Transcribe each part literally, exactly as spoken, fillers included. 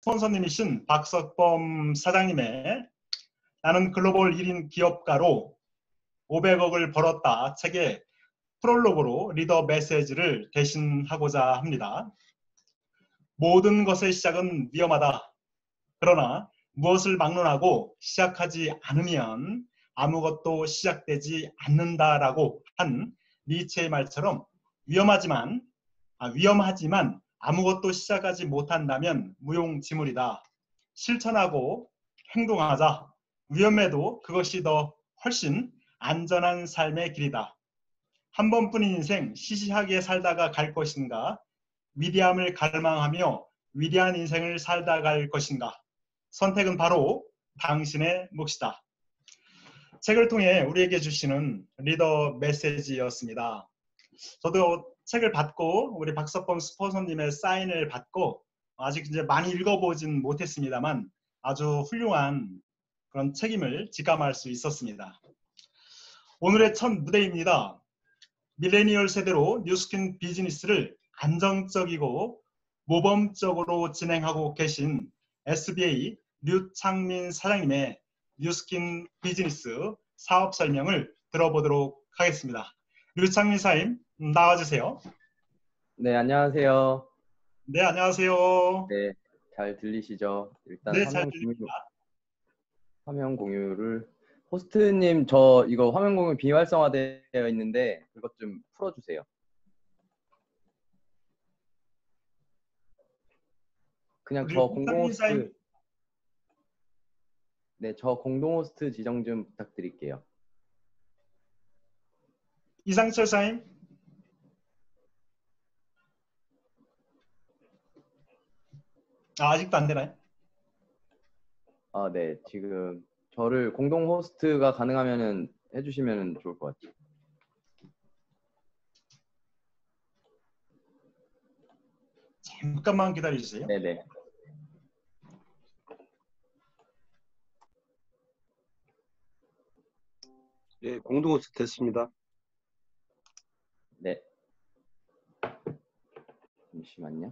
스폰서님이신 박석범 사장님의 나는 글로벌 일 인 기업가로 오백억을 벌었다 책의 프롤로그로 리더 메시지를 대신하고자 합니다. 모든 것의 시작은 위험하다. 그러나 무엇을 막론하고 시작하지 않으면 아무것도 시작되지 않는다라고 한 니체의 말처럼 위험하지만 아, 위험하지만 아무것도 시작하지 못한다면 무용지물이다. 실천하고 행동하자. 위험해도 그것이 더 훨씬 안전한 삶의 길이다. 한 번뿐인 인생 시시하게 살다가 갈 것인가? 위대함을 갈망하며 위대한 인생을 살다 갈 것인가? 선택은 바로 당신의 몫이다. 책을 통해 우리에게 주시는 리더 메시지였습니다. 저도 책을 받고 우리 박석범 스폰서님의 사인을 받고 아직 이제 많이 읽어보진 못했습니다만 아주 훌륭한 그런 책임을 직감할 수 있었습니다. 오늘의 첫 무대입니다. 밀레니얼 세대로 뉴스킨 비즈니스를 안정적이고 모범적으로 진행하고 계신 에스비에이 류창민 사장님의 뉴스킨 비즈니스 사업 설명을 들어보도록 하겠습니다. 류창민 사장님 나와주세요. 네, 안녕하세요. 네, 안녕하세요. 네, 잘 들리시죠? 일단 네, 화면 잘 공유, 들립니다. 화면 공유를 호스트님, 저 이거 화면 공유 비활성화되어 있는데 그것 좀 풀어주세요. 그냥 저 공동 호스트, 네, 저 공동 호스트 지정 좀 부탁드릴게요. 이상철 사님. 아, 아직도 안 되나요? 아, 네, 지금 저를 공동 호스트가 가능하면은 해주시면 좋을 것 같아요. 잠깐만 기다려주세요. 네네. 예, 공동 호스트 됐습니다. 네. 잠시만요.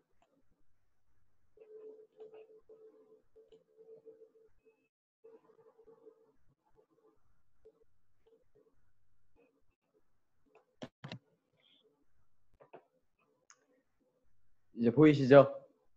이제 보이시죠?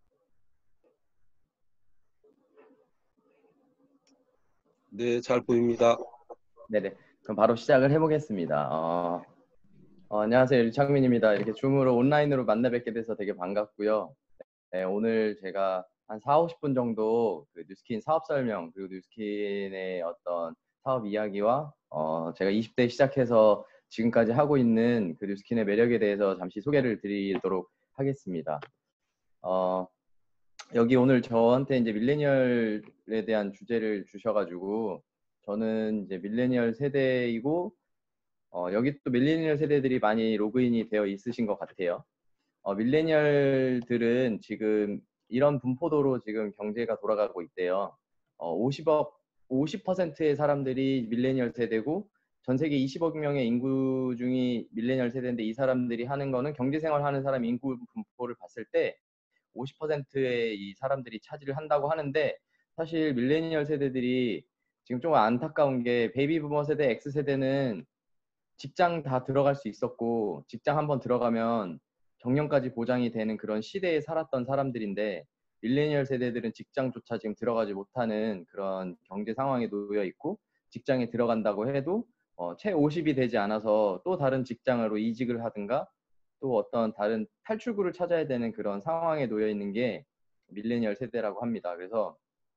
네, 잘 보입니다. 네네. 그럼 바로 시작을 해보겠습니다. 어, 어, 안녕하세요. 류창민입니다. 이렇게 줌으로 온라인으로 만나 뵙게 돼서 되게 반갑고요. 네, 오늘 제가 한 사오십 분 정도 그 뉴스킨 사업 설명 그리고 뉴스킨의 어떤 사업 이야기와 어, 제가 이십 대 시작해서 지금까지 하고 있는 그 뉴스킨의 매력에 대해서 잠시 소개를 드리도록 하겠습니다. 어, 여기 오늘 저한테 이제 밀레니얼에 대한 주제를 주셔가지고 저는 이제 밀레니얼 세대이고 어, 여기 또 밀레니얼 세대들이 많이 로그인이 되어 있으신 것 같아요. 어, 밀레니얼들은 지금 이런 분포도로 지금 경제가 돌아가고 있대요. 어, 오십억, 오십 퍼센트의 사람들이 밀레니얼 세대고 전 세계 이십억 명의 인구 중이 밀레니얼 세대인데 이 사람들이 하는 거는 경제생활 하는 사람 인구 분포를 봤을 때 오십 퍼센트의 이 사람들이 차지를 한다고 하는데 사실 밀레니얼 세대들이 지금 좀 안타까운 게 베이비 부머 세대, X 세대는 직장 다 들어갈 수 있었고 직장 한번 들어가면 정년까지 보장이 되는 그런 시대에 살았던 사람들인데 밀레니얼 세대들은 직장조차 지금 들어가지 못하는 그런 경제 상황에 놓여 있고 직장에 들어간다고 해도 어, 채 오십이 되지 않아서 또 다른 직장으로 이직을 하든가 또 어떤 다른 탈출구를 찾아야 되는 그런 상황에 놓여 있는 게 밀레니얼 세대라고 합니다. 그래서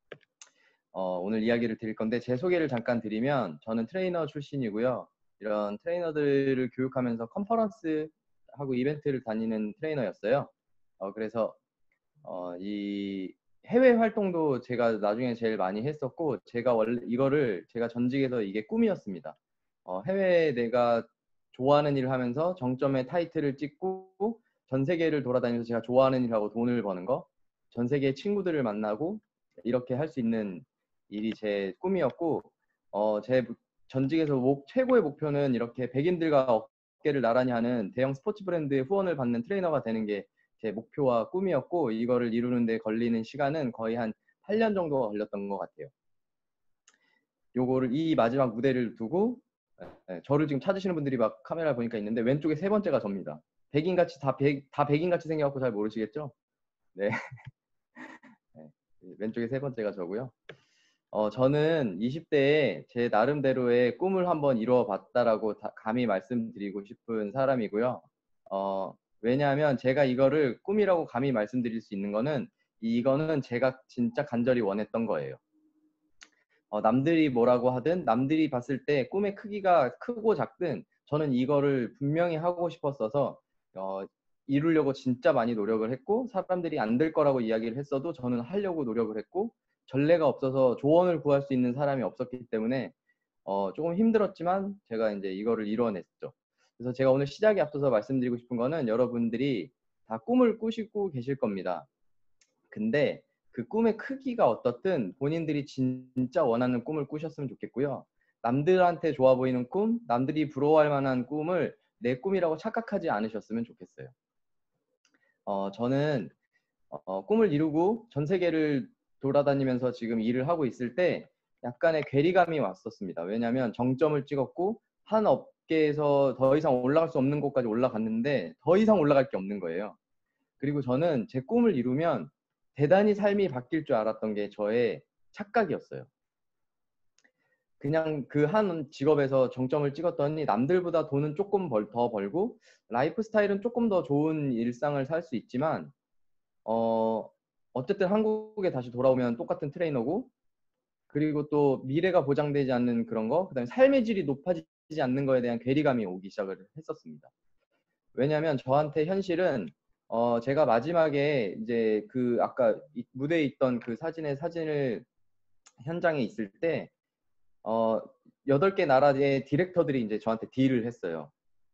어, 오늘 이야기를 드릴 건데 제 소개를 잠깐 드리면 저는 트레이너 출신이고요. 이런 트레이너들을 교육하면서 컨퍼런스 하고 이벤트를 다니는 트레이너였어요. 어, 그래서 어, 이 해외 활동도 제가 나중에 제일 많이 했었고 제가 원래 이거를 제가 전직에서 이게 꿈이었습니다. 어, 해외에 내가 좋아하는 일을 하면서 정점에 타이틀을 찍고 전 세계를 돌아다니면서 제가 좋아하는 일하고 돈을 버는 거, 전 세계의 친구들을 만나고 이렇게 할 수 있는 일이 제 꿈이었고 어, 제 전직에서 목, 최고의 목표는 이렇게 백인들과 어깨를 나란히 하는 대형 스포츠 브랜드의 후원을 받는 트레이너가 되는 게 제 목표와 꿈이었고 이거를 이루는 데 걸리는 시간은 거의 한 팔 년 정도가 걸렸던 것 같아요. 요거를 이 마지막 무대를 두고 예, 저를 지금 찾으시는 분들이 막 카메라 보니까 있는데 왼쪽에 세 번째가 접니다. 백인같이 다, 백, 다 백인같이 생겨갖고 잘 모르시겠죠? 네. 네. 왼쪽에 세 번째가 저고요. 어, 저는 이십 대에 제 나름대로의 꿈을 한번 이루어봤다라고 다, 감히 말씀드리고 싶은 사람이고요. 어, 왜냐하면 제가 이거를 꿈이라고 감히 말씀드릴 수 있는 거는 이거는 제가 진짜 간절히 원했던 거예요. 어, 남들이 뭐라고 하든 남들이 봤을 때 꿈의 크기가 크고 작든 저는 이거를 분명히 하고 싶었어서 어, 이루려고 진짜 많이 노력을 했고 사람들이 안 될 거라고 이야기를 했어도 저는 하려고 노력을 했고 전례가 없어서 조언을 구할 수 있는 사람이 없었기 때문에 어, 조금 힘들었지만 제가 이제 이거를 이뤄냈죠. 그래서 제가 오늘 시작에 앞서서 말씀드리고 싶은 거는 여러분들이 다 꿈을 꾸시고 계실 겁니다. 근데 그 꿈의 크기가 어떻든 본인들이 진짜 원하는 꿈을 꾸셨으면 좋겠고요. 남들한테 좋아 보이는 꿈, 남들이 부러워할 만한 꿈을 내 꿈이라고 착각하지 않으셨으면 좋겠어요. 어, 저는 어, 꿈을 이루고 전 세계를 돌아다니면서 지금 일을 하고 있을 때 약간의 괴리감이 왔었습니다. 왜냐하면 정점을 찍었고 한 업계에서 더 이상 올라갈 수 없는 곳까지 올라갔는데 더 이상 올라갈 게 없는 거예요. 그리고 저는 제 꿈을 이루면 대단히 삶이 바뀔 줄 알았던 게 저의 착각이었어요. 그냥 그 한 직업에서 정점을 찍었더니 남들보다 돈은 조금 벌, 더 벌고 라이프 스타일은 조금 더 좋은 일상을 살 수 있지만 어, 어쨌든 한국에 다시 돌아오면 똑같은 트레이너고 그리고 또 미래가 보장되지 않는 그런 거 그다음에 삶의 질이 높아지지 않는 거에 대한 괴리감이 오기 시작을 했었습니다. 왜냐하면 저한테 현실은 어, 제가 마지막에 이제 그 아까 무대에 있던 그 사진의 사진을 현장에 있을 때 어, 여덟 개 나라의 디렉터들이 이제 저한테 딜을 했어요.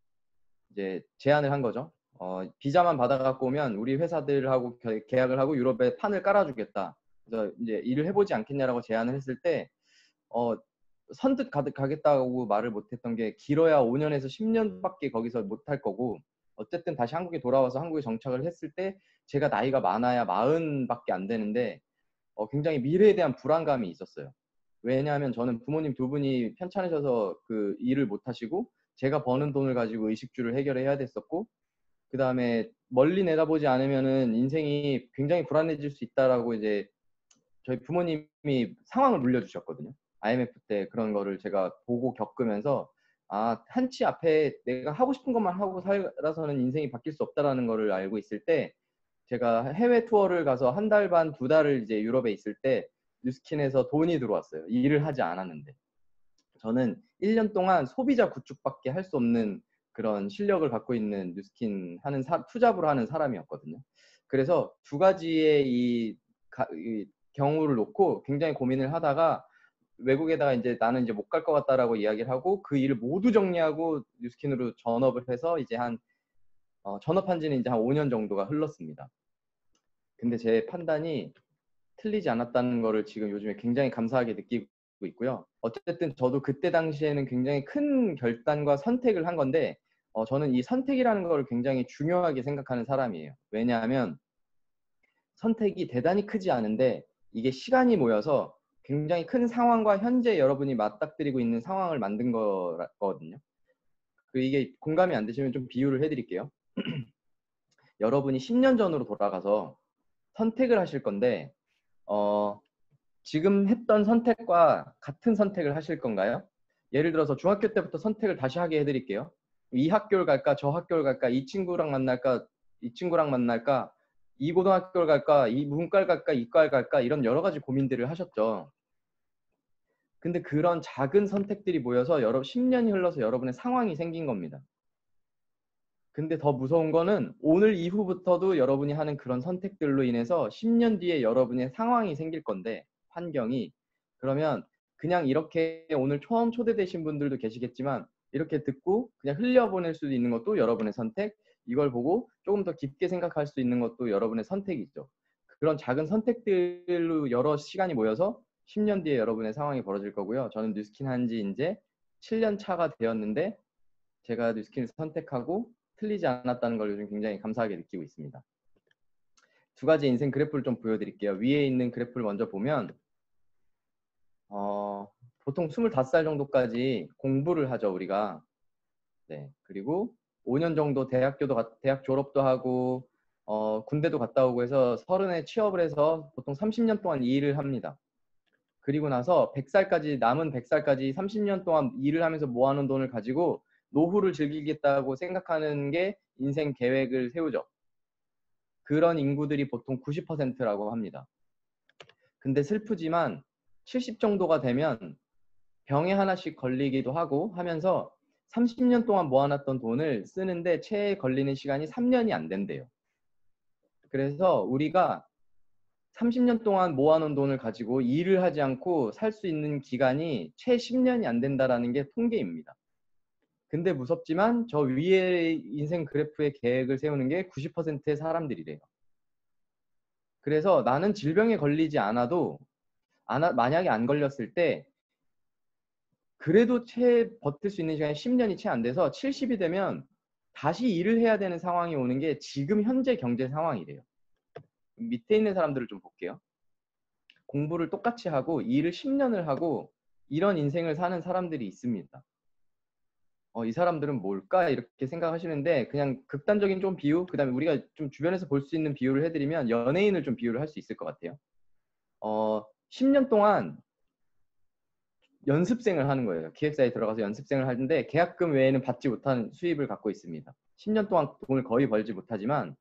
이제 제안을 한 거죠. 어, 비자만 받아갖고 오면 우리 회사들하고 계약을 하고 유럽에 판을 깔아주겠다. 그래서 이제 일을 해보지 않겠냐라고 제안을 했을 때 어, 선뜻 가겠다고 말을 못했던 게 길어야 오 년에서 십 년밖에 거기서 못할 거고 어쨌든 다시 한국에 돌아와서 한국에 정착을 했을 때 제가 나이가 많아야 마흔밖에 안 되는데 어, 굉장히 미래에 대한 불안감이 있었어요. 왜냐하면 저는 부모님 두 분이 편찮으셔서 그 일을 못 하시고 제가 버는 돈을 가지고 의식주를 해결해야 됐었고 그 다음에 멀리 내다보지 않으면은 인생이 굉장히 불안해질 수 있다라고 이제 저희 부모님이 상황을 물려주셨거든요. 아이엠에프 때 그런 거를 제가 보고 겪으면서 아, 한치 앞에 내가 하고 싶은 것만 하고 살아서는 인생이 바뀔 수 없다라는 거를 알고 있을 때 제가 해외 투어를 가서 한 달 반, 두 달을 이제 유럽에 있을 때 뉴스킨에서 돈이 들어왔어요. 일을 하지 않았는데. 저는 일 년 동안 소비자 구축밖에 할 수 없는 그런 실력을 갖고 있는 뉴스킨 하는 사, 투잡으로 하는 사람이었거든요. 그래서 두 가지의 이, 가, 이 경우를 놓고 굉장히 고민을 하다가 외국에다가 이제 나는 이제 못 갈 것 같다라고 이야기를 하고 그 일을 모두 정리하고 뉴스킨으로 전업을 해서 이제 한 어, 전업한 지는 이제 한 오 년 정도가 흘렀습니다. 근데 제 판단이 틀리지 않았다는 거를 지금 요즘에 굉장히 감사하게 느끼고 있고요. 어쨌든 저도 그때 당시에는 굉장히 큰 결단과 선택을 한 건데 어, 저는 이 선택이라는 걸 굉장히 중요하게 생각하는 사람이에요. 왜냐하면 선택이 대단히 크지 않은데 이게 시간이 모여서 굉장히 큰 상황과 현재 여러분이 맞닥뜨리고 있는 상황을 만든 거거든요. 그 이게 공감이 안 되시면 좀 비유를 해드릴게요. 여러분이 십 년 전으로 돌아가서 선택을 하실 건데 어, 지금 했던 선택과 같은 선택을 하실 건가요? 예를 들어서 중학교 때부터 선택을 다시 하게 해드릴게요. 이 학교를 갈까, 저 학교를 갈까, 이 친구랑 만날까, 이 친구랑 만날까, 이 고등학교를 갈까, 이 문과를 갈까, 이과를 갈까 이런 여러 가지 고민들을 하셨죠. 근데 그런 작은 선택들이 모여서 여러 십 년이 흘러서 여러분의 상황이 생긴 겁니다. 근데 더 무서운 거는 오늘 이후부터도 여러분이 하는 그런 선택들로 인해서 십 년 뒤에 여러분의 상황이 생길 건데 환경이 그러면 그냥 이렇게 오늘 처음 초대되신 분들도 계시겠지만 이렇게 듣고 그냥 흘려보낼 수도 있는 것도 여러분의 선택 이걸 보고 조금 더 깊게 생각할 수 있는 것도 여러분의 선택이죠. 그런 작은 선택들로 여러 시간이 모여서 십 년 뒤에 여러분의 상황이 벌어질 거고요. 저는 뉴스킨 한지 이제 칠 년 차가 되었는데 제가 뉴스킨을 선택하고 틀리지 않았다는 걸 요즘 굉장히 감사하게 느끼고 있습니다. 두 가지 인생 그래프를 좀 보여드릴게요. 위에 있는 그래프를 먼저 보면 어, 보통 스물다섯 살 정도까지 공부를 하죠, 우리가. 네. 그리고 오 년 정도 대학교도 가, 대학 졸업도 하고 어, 군대도 갔다 오고 해서 서른에 취업을 해서 보통 삼십 년 동안 이 일을 합니다. 그리고 나서 백 살까지 남은 백 살까지 삼십 년 동안 일을 하면서 모아놓은 돈을 가지고 노후를 즐기겠다고 생각하는 게 인생 계획을 세우죠. 그런 인구들이 보통 구십 퍼센트라고 합니다. 근데 슬프지만 칠십 정도가 되면 병에 하나씩 걸리기도 하고 하면서 삼십 년 동안 모아놨던 돈을 쓰는데 채에 걸리는 시간이 삼 년이 안 된대요. 그래서 우리가 삼십 년 동안 모아놓은 돈을 가지고 일을 하지 않고 살 수 있는 기간이 채 십 년이 안 된다라는 게 통계입니다. 근데 무섭지만 저 위에 인생 그래프의 계획을 세우는 게 구십 퍼센트의 사람들이래요. 그래서 나는 질병에 걸리지 않아도 안, 만약에 안 걸렸을 때 그래도 채 버틸 수 있는 시간이 십 년이 채 안 돼서 칠십이 되면 다시 일을 해야 되는 상황이 오는 게 지금 현재 경제 상황이래요. 밑에 있는 사람들을 좀 볼게요. 공부를 똑같이 하고 일을 십 년을 하고 이런 인생을 사는 사람들이 있습니다. 어, 이 사람들은 뭘까? 이렇게 생각하시는데 그냥 극단적인 좀 비유, 그 다음에 우리가 좀 주변에서 볼 수 있는 비유를 해드리면 연예인을 좀 비유를 할 수 있을 것 같아요. 어, 십 년 동안 연습생을 하는 거예요. 기획사에 들어가서 연습생을 하는데 계약금 외에는 받지 못한 수입을 갖고 있습니다. 십 년 동안 돈을 거의 벌지 못하지만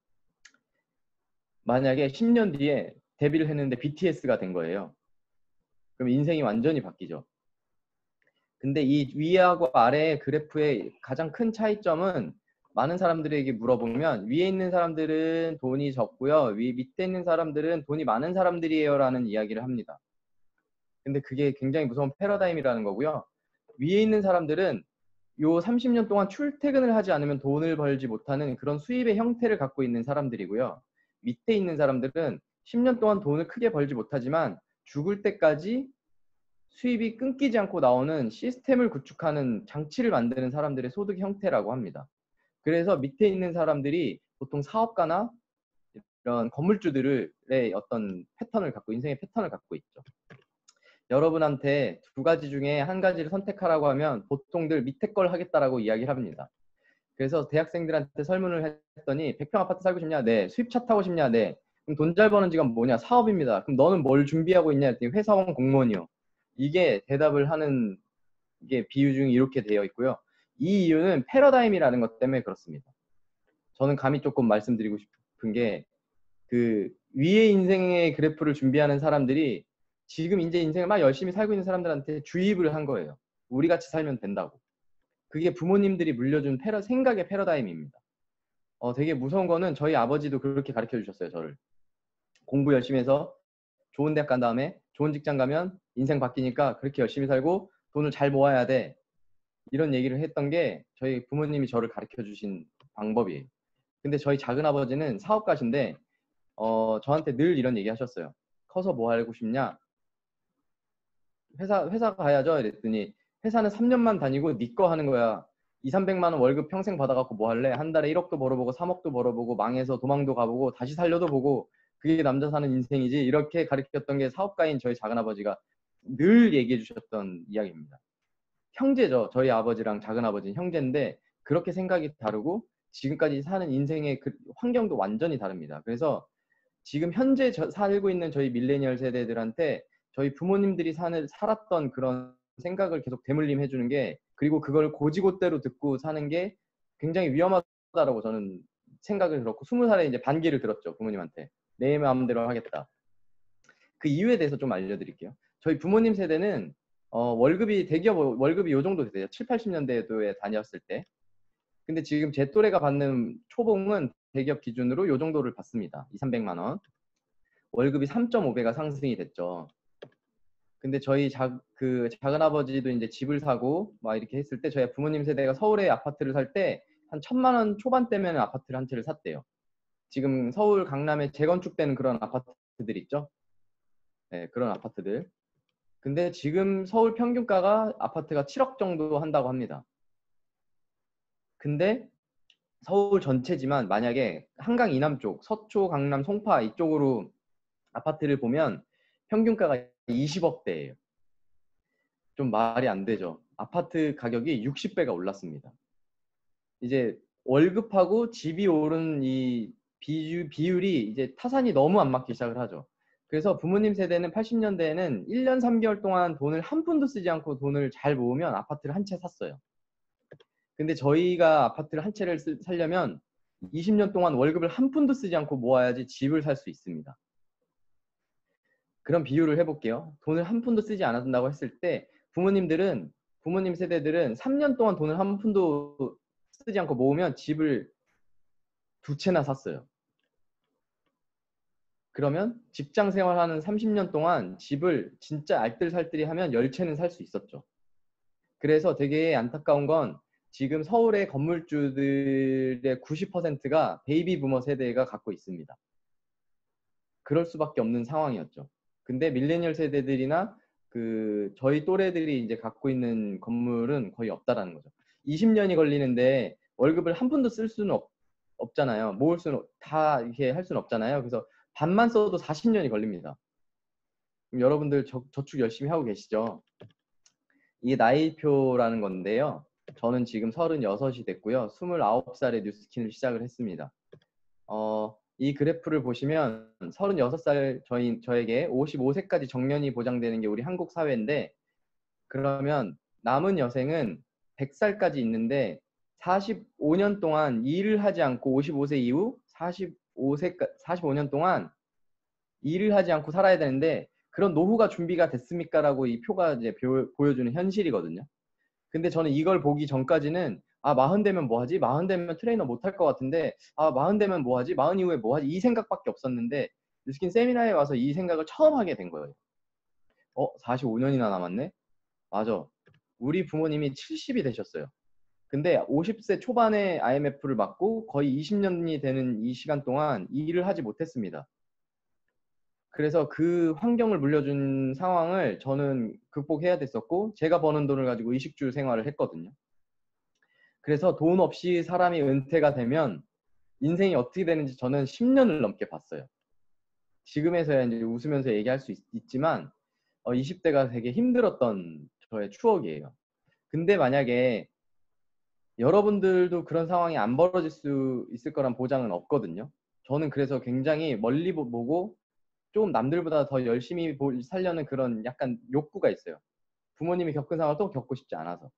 만약에 십 년 뒤에 데뷔를 했는데 비티에스가 된 거예요. 그럼 인생이 완전히 바뀌죠. 근데 이 위하고 아래의 그래프의 가장 큰 차이점은 많은 사람들에게 물어보면 위에 있는 사람들은 돈이 적고요. 위 밑에 있는 사람들은 돈이 많은 사람들이에요 라는 이야기를 합니다. 근데 그게 굉장히 무서운 패러다임이라는 거고요. 위에 있는 사람들은 요 삼십 년 동안 출퇴근을 하지 않으면 돈을 벌지 못하는 그런 수입의 형태를 갖고 있는 사람들이고요. 밑에 있는 사람들은 십 년 동안 돈을 크게 벌지 못하지만 죽을 때까지 수입이 끊기지 않고 나오는 시스템을 구축하는 장치를 만드는 사람들의 소득 형태라고 합니다. 그래서 밑에 있는 사람들이 보통 사업가나 이런 건물주들의 어떤 패턴을 갖고 인생의 패턴을 갖고 있죠. 여러분한테 두 가지 중에 한 가지를 선택하라고 하면 보통들 밑에 걸 하겠다라고 이야기를 합니다. 그래서 대학생들한테 설문을 했더니 백 평 아파트 살고 싶냐? 네. 수입차 타고 싶냐? 네. 그럼 돈 잘 버는 직업 뭐냐? 사업입니다. 그럼 너는 뭘 준비하고 있냐? 했더니 회사원 공무원이요. 이게 대답을 하는 게 비유 중에 이렇게 되어 있고요. 이 이유는 패러다임이라는 것 때문에 그렇습니다. 저는 감히 조금 말씀드리고 싶은 게 그 위에 인생의 그래프를 준비하는 사람들이 지금 이제 인생을 막 열심히 살고 있는 사람들한테 주입을 한 거예요. 우리 같이 살면 된다고. 그게 부모님들이 물려준 패러, 생각의 패러다임입니다. 어, 되게 무서운 거는 저희 아버지도 그렇게 가르쳐 주셨어요. 저를. 공부 열심히 해서 좋은 대학 간 다음에 좋은 직장 가면 인생 바뀌니까 그렇게 열심히 살고 돈을 잘 모아야 돼. 이런 얘기를 했던 게 저희 부모님이 저를 가르쳐 주신 방법이에요. 근데 저희 작은아버지는 사업가신데 어, 저한테 늘 이런 얘기 하셨어요. 커서 뭐 하고 싶냐? 회사, 회사 가야죠. 이랬더니 회사는 삼 년만 다니고 네 거 하는 거야. 이삼백만 원 월급 평생 받아갖고 뭐 할래? 한 달에 일억도 벌어보고 삼억도 벌어보고 망해서 도망도 가보고 다시 살려도 보고 그게 남자 사는 인생이지. 이렇게 가르쳤던 게 사업가인 저희 작은아버지가 늘 얘기해 주셨던 이야기입니다. 형제죠. 저희 아버지랑 작은아버지는 형제인데 그렇게 생각이 다르고 지금까지 사는 인생의 그 환경도 완전히 다릅니다. 그래서 지금 현재 저, 살고 있는 저희 밀레니얼 세대들한테 저희 부모님들이 사는, 살았던 그런 생각을 계속 되물림 해주는 게 그리고 그걸 고지고대로 듣고 사는 게 굉장히 위험하다라고 저는 생각을 들었고 스무 살에 이제 반기를 들었죠. 부모님한테. 내 마음대로 하겠다. 그 이유에 대해서 좀 알려드릴게요. 저희 부모님 세대는 어, 월급이 대기업 월급이 요 정도 돼요. 칠, 팔십 년대에 다녔을 때. 근데 지금 제 또래가 받는 초봉은 대기업 기준으로 요 정도를 받습니다. 이삼백만 원. 월급이 삼 점 오 배가 상승이 됐죠. 근데 저희 작, 그 작은아버지도 이제 집을 사고 막 이렇게 했을 때 저희 부모님 세대가 서울에 아파트를 살 때 한 천만 원 초반대면 아파트를 한 채를 샀대요. 지금 서울 강남에 재건축되는 그런 아파트들 있죠. 네, 그런 아파트들. 근데 지금 서울 평균가가 아파트가 칠억 정도 한다고 합니다. 근데 서울 전체지만 만약에 한강 이남 쪽, 서초, 강남, 송파 이쪽으로 아파트를 보면 평균가가 이십억대예요. 좀 말이 안 되죠. 아파트 가격이 육십 배가 올랐습니다. 이제 월급하고 집이 오른 이 비유, 비율이 이제 타산이 너무 안 맞기 시작을 하죠. 그래서 부모님 세대는 팔십 년대에는 일 년 삼 개월 동안 돈을 한 푼도 쓰지 않고 돈을 잘 모으면 아파트를 한 채 샀어요. 근데 저희가 아파트를 한 채를 쓰, 살려면 이십 년 동안 월급을 한 푼도 쓰지 않고 모아야지 집을 살 수 있습니다. 그런 비유를 해볼게요. 돈을 한 푼도 쓰지 않았다고 했을 때 부모님들은 부모님 세대들은 삼 년 동안 돈을 한 푼도 쓰지 않고 모으면 집을 두 채나 샀어요. 그러면 직장 생활하는 삼십 년 동안 집을 진짜 알뜰살뜰히 하면 열 채는 살 수 있었죠. 그래서 되게 안타까운 건 지금 서울의 건물주들의 구십 퍼센트가 베이비 부머 세대가 갖고 있습니다. 그럴 수밖에 없는 상황이었죠. 근데 밀레니얼 세대들이나 그 저희 또래들이 이제 갖고 있는 건물은 거의 없다라는 거죠. 이십 년이 걸리는데 월급을 한 푼도 쓸 수는 없, 없잖아요. 모을 수는 다 이렇게 할 수는 없잖아요. 그래서 반만 써도 사십 년이 걸립니다. 그럼 여러분들 저, 저축 열심히 하고 계시죠? 이게 나이표라는 건데요. 저는 지금 서른여섯이 됐고요. 스물아홉 살에 뉴스킨을 시작을 했습니다. 어, 이 그래프를 보시면 서른여섯 살 저희, 저에게 오십오 세까지 정년이 보장되는 게 우리 한국 사회인데, 그러면 남은 여생은 백 살까지 있는데 사십오 년 동안 일을 하지 않고 오십오 세 이후 사십오 세, 사십오 년 동안 일을 하지 않고 살아야 되는데 그런 노후가 준비가 됐습니까? 라고 이 표가 이제 보여주는 현실이거든요. 근데 저는 이걸 보기 전까지는 아 마흔 되면 뭐하지? 마흔 되면 트레이너 못할 것 같은데 아 마흔 되면 뭐하지? 마흔 이후에 뭐하지? 이 생각밖에 없었는데 뉴스킨 세미나에 와서 이 생각을 처음 하게 된 거예요. 어? 사십오 년이나 남았네? 맞아. 우리 부모님이 칠십이 되셨어요. 근데 오십 세 초반에 아이엠에프를 맞고 거의 이십 년이 되는 이 시간 동안 일을 하지 못했습니다. 그래서 그 환경을 물려준 상황을 저는 극복해야 됐었고 제가 버는 돈을 가지고 의식주 생활을 했거든요. 그래서 돈 없이 사람이 은퇴가 되면 인생이 어떻게 되는지 저는 십 년을 넘게 봤어요. 지금에서야 이제 웃으면서 얘기할 수 있, 있지만 어, 이십 대가 되게 힘들었던 저의 추억이에요. 근데 만약에 여러분들도 그런 상황이 안 벌어질 수 있을 거란 보장은 없거든요. 저는 그래서 굉장히 멀리 보고 좀 남들보다 더 열심히 살려는 그런 약간 욕구가 있어요. 부모님이 겪은 상황을 또 겪고 싶지 않아서.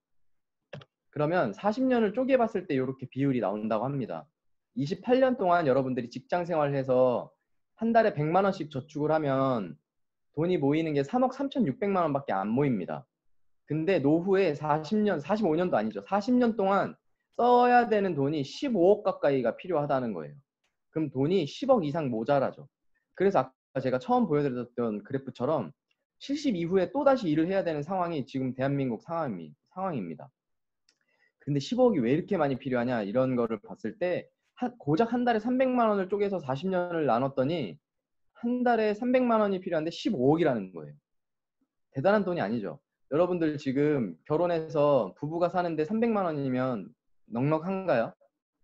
그러면 사십 년을 쪼개봤을 때 이렇게 비율이 나온다고 합니다. 이십팔 년 동안 여러분들이 직장 생활을 해서 한 달에 백만 원씩 저축을 하면 돈이 모이는 게 삼억 삼천육백만 원밖에 안 모입니다. 근데 노후에 사십 년, 사십오 년도 아니죠. 사십 년 동안 써야 되는 돈이 십오억 가까이가 필요하다는 거예요. 그럼 돈이 십억 이상 모자라죠. 그래서 아까 제가 처음 보여드렸던 그래프처럼 칠십 이후에 또다시 일을 해야 되는 상황이 지금 대한민국 상황입니다. 근데 십억이 왜 이렇게 많이 필요하냐 이런 거를 봤을 때 한, 고작 한 달에 삼백만 원을 쪼개서 사십 년을 나눴더니 한 달에 삼백만 원이 필요한데 십오억이라는 거예요. 대단한 돈이 아니죠. 여러분들 지금 결혼해서 부부가 사는데 삼백만 원이면 넉넉한가요?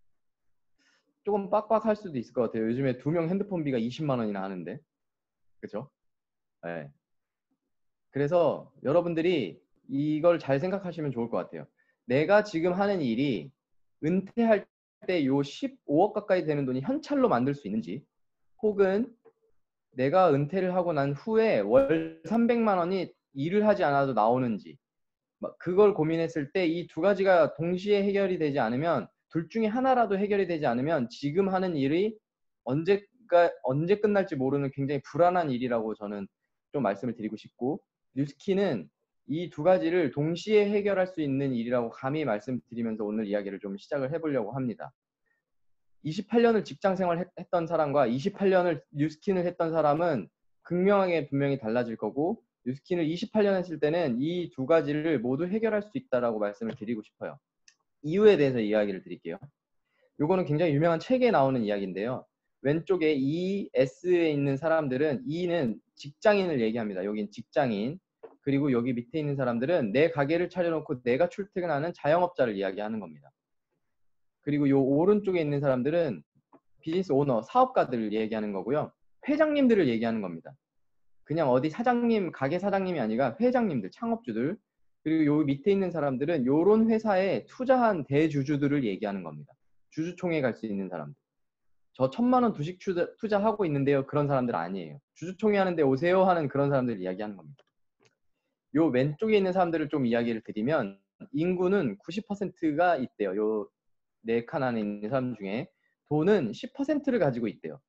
조금 빡빡할 수도 있을 것 같아요. 요즘에 두 명 핸드폰비가 이십만 원이나 하는데. 그죠? 네. 그래서 여러분들이 이걸 잘 생각하시면 좋을 것 같아요. 내가 지금 하는 일이 은퇴할 때 요 십오억 가까이 되는 돈이 현찰로 만들 수 있는지, 혹은 내가 은퇴를 하고 난 후에 월 삼백만 원이 일을 하지 않아도 나오는지, 그걸 고민했을 때 이 두 가지가 동시에 해결이 되지 않으면, 둘 중에 하나라도 해결이 되지 않으면 지금 하는 일이 언제가, 언제 끝날지 모르는 굉장히 불안한 일이라고 저는 좀 말씀을 드리고 싶고, 뉴스킨은 이 두 가지를 동시에 해결할 수 있는 일이라고 감히 말씀드리면서 오늘 이야기를 좀 시작을 해보려고 합니다. 이십팔 년을 직장 생활했던 사람과 이십팔 년을 뉴스킨을 했던 사람은 극명하게 분명히 달라질 거고, 뉴스킨을 이십팔 년 했을 때는 이 두 가지를 모두 해결할 수 있다라고 말씀을 드리고 싶어요. 이유에 대해서 이야기를 드릴게요. 요거는 굉장히 유명한 책에 나오는 이야기인데요. 왼쪽에 E, S에 있는 사람들은 E는 직장인을 얘기합니다. 여긴 직장인. 그리고 여기 밑에 있는 사람들은 내 가게를 차려놓고 내가 출퇴근하는 자영업자를 이야기하는 겁니다. 그리고 요 오른쪽에 있는 사람들은 비즈니스 오너, 사업가들을 얘기하는 거고요. 회장님들을 얘기하는 겁니다. 그냥 어디 사장님, 가게 사장님이 아니라 회장님들, 창업주들, 그리고 요 밑에 있는 사람들은 요런 회사에 투자한 대주주들을 얘기하는 겁니다. 주주총회 갈 수 있는 사람들. 저 천만 원 주식 투자, 투자하고 있는데요. 그런 사람들 아니에요. 주주총회 하는데 오세요 하는 그런 사람들 이야기하는 겁니다. 요 왼쪽에 있는 사람들을 좀 이야기를 드리면 인구는 구십 퍼센트가 있대요. 요 네 칸 안에 있는 사람 중에 돈은 십 퍼센트를 가지고 있대요.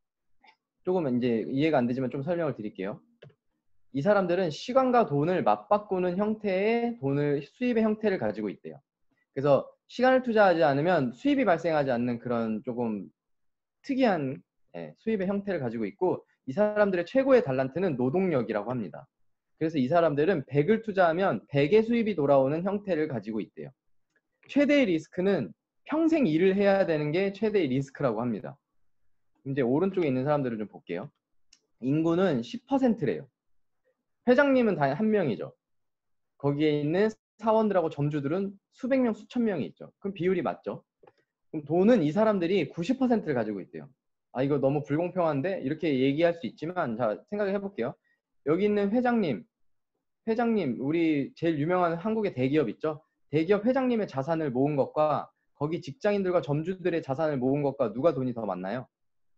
조금 이제 이해가 안 되지만 좀 설명을 드릴게요. 이 사람들은 시간과 돈을 맞바꾸는 형태의 돈을 수입의 형태를 가지고 있대요. 그래서 시간을 투자하지 않으면 수입이 발생하지 않는 그런 조금 특이한 예, 수입의 형태를 가지고 있고 이 사람들의 최고의 달란트는 노동력이라고 합니다. 그래서 이 사람들은 백을 투자하면 백의 수입이 돌아오는 형태를 가지고 있대요. 최대의 리스크는 평생 일을 해야 되는 게 최대의 리스크라고 합니다. 이제 오른쪽에 있는 사람들을 좀 볼게요. 인구는 십 퍼센트래요. 회장님은 단 한 명이죠. 거기에 있는 사원들하고 점주들은 수백 명, 수천 명이 있죠. 그럼 비율이 맞죠? 그럼 돈은 이 사람들이 구십 퍼센트를 가지고 있대요. 아, 이거 너무 불공평한데? 이렇게 얘기할 수 있지만, 자, 생각해 볼게요. 여기 있는 회장님, 회장님, 우리 제일 유명한 한국의 대기업 있죠? 대기업 회장님의 자산을 모은 것과 거기 직장인들과 점주들의 자산을 모은 것과 누가 돈이 더 많나요?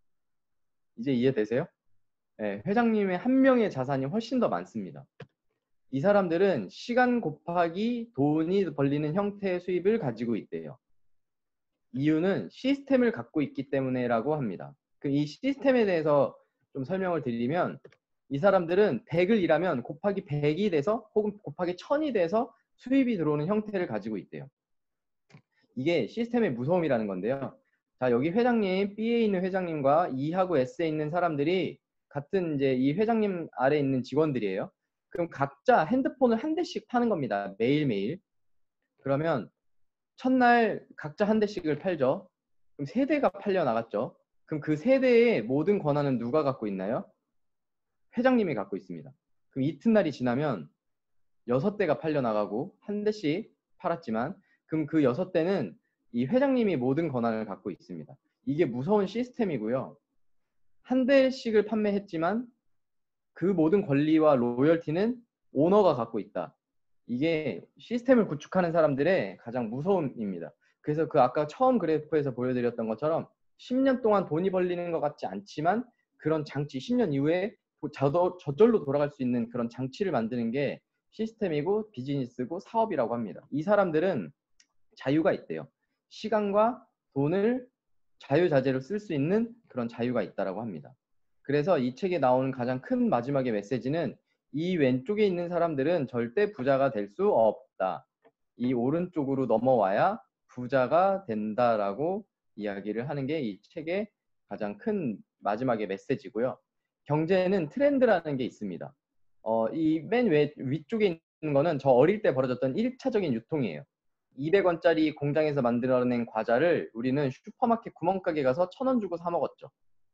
이제 이해되세요? 네, 회장님의 한 명의 자산이 훨씬 더 많습니다. 이 사람들은 시간 곱하기 돈이 벌리는 형태의 수입을 가지고 있대요. 이유는 시스템을 갖고 있기 때문에라고 합니다. 그 이 시스템에 대해서 좀 설명을 드리면 이 사람들은 백을 일하면 곱하기 백이 돼서 혹은 곱하기 천이 돼서 수입이 들어오는 형태를 가지고 있대요. 이게 시스템의 무서움이라는 건데요. 자, 여기 회장님, B에 있는 회장님과 E하고 S에 있는 사람들이 같은 이제 이 회장님 아래에 있는 직원들이에요. 그럼 각자 핸드폰을 한 대씩 파는 겁니다. 매일매일. 그러면 첫날 각자 한 대씩을 팔죠. 그럼 세 대가 팔려 나갔죠. 그럼 그 세 대의 모든 권한은 누가 갖고 있나요? 회장님이 갖고 있습니다. 그럼 이튿날이 지나면 여섯 대가 팔려 나가고 한 대씩 팔았지만 그럼 그 여섯 대는 이 회장님이 모든 권한을 갖고 있습니다. 이게 무서운 시스템이고요. 한 대씩을 판매했지만 그 모든 권리와 로열티는 오너가 갖고 있다. 이게 시스템을 구축하는 사람들의 가장 무서움입니다. 그래서 그 아까 처음 그래프에서 보여드렸던 것처럼 십 년 동안 돈이 벌리는 것 같지 않지만 그런 장치, 십 년 이후에 저절로 돌아갈 수 있는 그런 장치를 만드는 게 시스템이고 비즈니스고 사업이라고 합니다. 이 사람들은 자유가 있대요. 시간과 돈을 자유자재로 쓸 수 있는 그런 자유가 있다라고 합니다. 그래서 이 책에 나오는 가장 큰 마지막의 메시지는 이 왼쪽에 있는 사람들은 절대 부자가 될 수 없다. 이 오른쪽으로 넘어와야 부자가 된다라고 이야기를 하는 게 이 책의 가장 큰 마지막의 메시지고요. 경제는 트렌드라는 게 있습니다. 어, 이 맨 위쪽에 있는 거는 저 어릴 때 벌어졌던 일 차적인 유통이에요. 이백 원짜리 공장에서 만들어낸 과자를 우리는 슈퍼마켓 구멍가게 가서 천 원 주고 사 먹었죠.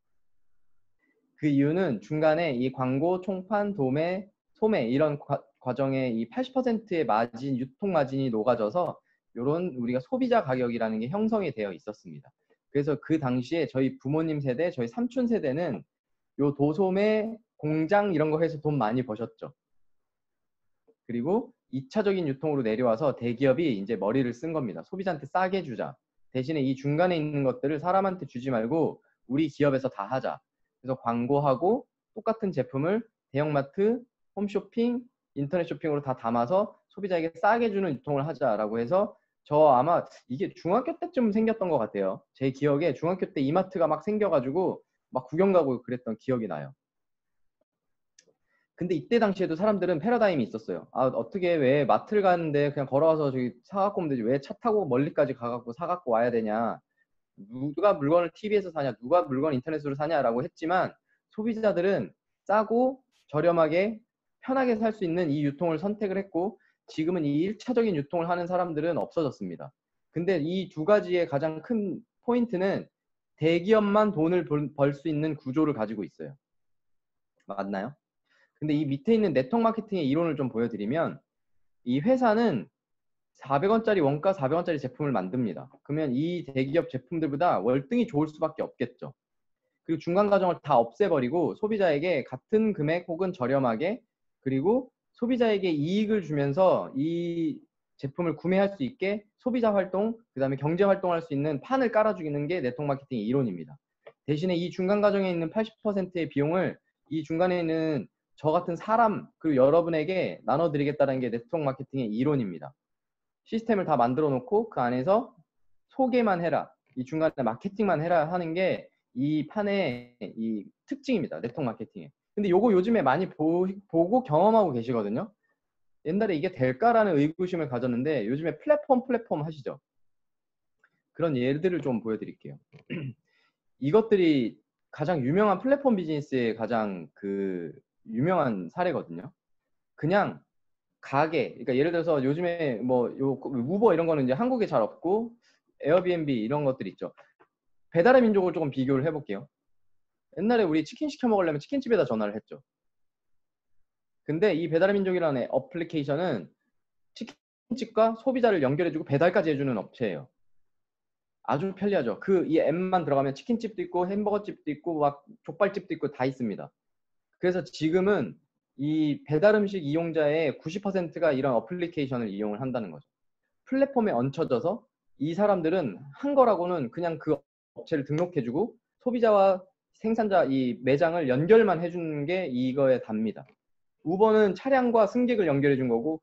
그 이유는 중간에 이 광고, 총판, 도매, 소매 이런 과, 과정에 이 팔십 퍼센트의 마진, 유통 마진이 녹아져서 이런 우리가 소비자 가격이라는 게 형성이 되어 있었습니다. 그래서 그 당시에 저희 부모님 세대, 저희 삼촌 세대는 요 도소매, 공장 이런 거 해서 돈 많이 버셨죠. 그리고 이 차적인 유통으로 내려와서 대기업이 이제 머리를 쓴 겁니다. 소비자한테 싸게 주자. 대신에 이 중간에 있는 것들을 사람한테 주지 말고 우리 기업에서 다 하자. 그래서 광고하고 똑같은 제품을 대형마트, 홈쇼핑, 인터넷 쇼핑으로 다 담아서 소비자에게 싸게 주는 유통을 하자라고 해서 저 아마 이게 중학교 때쯤 생겼던 것 같아요. 제 기억에 중학교 때 이마트가 막 생겨가지고 막 구경 가고 그랬던 기억이 나요. 근데 이때 당시에도 사람들은 패러다임이 있었어요. 아, 어떻게 왜 마트를 가는데 그냥 걸어와서 저기 사갖고 오면 되지 왜 차 타고 멀리까지 가갖고 사갖고 와야 되냐. 누가 물건을 티비에서 사냐, 누가 물건을 인터넷으로 사냐라고 했지만 소비자들은 싸고 저렴하게 편하게 살 수 있는 이 유통을 선택을 했고 지금은 이 일 차적인 유통을 하는 사람들은 없어졌습니다. 근데 이 두 가지의 가장 큰 포인트는 대기업만 돈을 벌 수 있는 구조를 가지고 있어요. 맞나요? 근데 이 밑에 있는 네트워크 마케팅의 이론을 좀 보여드리면 이 회사는 사백 원짜리 원가 사백 원짜리 제품을 만듭니다. 그러면 이 대기업 제품들보다 월등히 좋을 수밖에 없겠죠. 그리고 중간 과정을 다 없애버리고 소비자에게 같은 금액 혹은 저렴하게, 그리고 소비자에게 이익을 주면서 이 제품을 구매할 수 있게 소비자 활동, 그 다음에 경제 활동할 수 있는 판을 깔아주는 게 네트워크 마케팅의 이론입니다. 대신에 이 중간 과정에 있는 팔십 퍼센트의 비용을 이 중간에 있는 저 같은 사람, 그리고 여러분에게 나눠드리겠다는 게 네트워크 마케팅의 이론입니다. 시스템을 다 만들어 놓고 그 안에서 소개만 해라, 이 중간에 마케팅만 해라 하는 게 이 판의 이 특징입니다. 네트워크 마케팅에. 근데 요거 요즘에 많이 보, 보고 경험하고 계시거든요. 옛날에 이게 될까라는 의구심을 가졌는데 요즘에 플랫폼 플랫폼 하시죠. 그런 예들을 좀 보여드릴게요. 이것들이 가장 유명한 플랫폼 비즈니스의 가장 그 유명한 사례거든요. 그냥 가게, 그러니까 예를 들어서 요즘에 뭐 요 우버 이런 거는 이제 한국에 잘 없고 에어비앤비 이런 것들 있죠. 배달의 민족을 조금 비교를 해볼게요. 옛날에 우리 치킨 시켜 먹으려면 치킨집에다 전화를 했죠. 근데 이 배달의 민족이라는 어플리케이션은 치킨집과 소비자를 연결해주고 배달까지 해주는 업체예요. 아주 편리하죠. 그 이 앱만 들어가면 치킨집도 있고 햄버거집도 있고 막 족발집도 있고 다 있습니다. 그래서 지금은 이 배달 음식 이용자의 구십 퍼센트가 이런 어플리케이션을 이용을 한다는 거죠. 플랫폼에 얹혀져서 이 사람들은 한 거라고는 그냥 그 업체를 등록해주고 소비자와 생산자 이 매장을 연결만 해주는 게 이거에 답니다. 우버는 차량과 승객을 연결해 준 거고,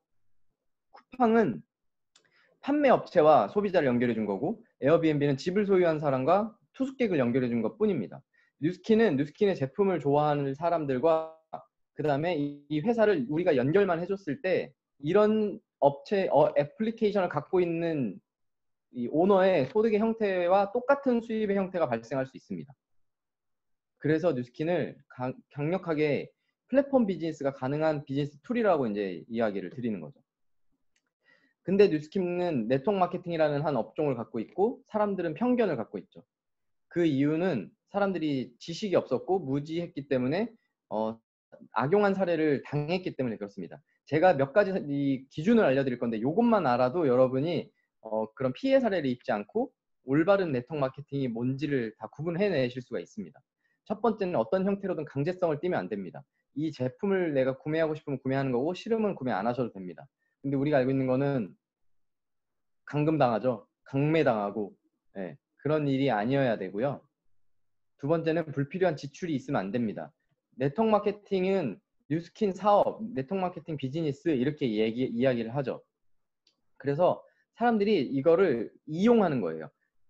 쿠팡은 판매 업체와 소비자를 연결해 준 거고, 에어비앤비는 집을 소유한 사람과 투숙객을 연결해 준 것 뿐입니다. 뉴스킨은 뉴스킨의 제품을 좋아하는 사람들과 그 다음에 이 회사를 우리가 연결만 해줬을 때 이런 업체 어, 애플리케이션을 갖고 있는 이 오너의 소득의 형태와 똑같은 수입의 형태가 발생할 수 있습니다. 그래서 뉴스킨을 강, 강력하게 플랫폼 비즈니스가 가능한 비즈니스 툴이라고 이제 이야기를 드리는 거죠. 근데 뉴스킨은 네트워크 마케팅이라는 한 업종을 갖고 있고 사람들은 편견을 갖고 있죠. 그 이유는 사람들이 지식이 없었고 무지했기 때문에 어, 악용한 사례를 당했기 때문에 그렇습니다. 제가 몇 가지 이 기준을 알려드릴 건데 이것만 알아도 여러분이 어, 그런 피해 사례를 입지 않고 올바른 네트워크 마케팅이 뭔지를 다 구분해내실 수가 있습니다. 첫 번째는 어떤 형태로든 강제성을 띠면 안 됩니다. 이 제품을 내가 구매하고 싶으면 구매하는 거고 싫으면 구매 안 하셔도 됩니다. 근데 우리가 알고 있는 거는 감금당하죠. 강매당하고 네, 그런 일이 아니어야 되고요. 두 번째는 불필요한 지출이 있으면 안 됩니다. 네트워크 마케팅은 뉴스킨 사업, 네트워크 마케팅 비즈니스 이렇게 얘기, 이야기를 하죠. 그래서 사람들이 이거를 이용하는 거예요.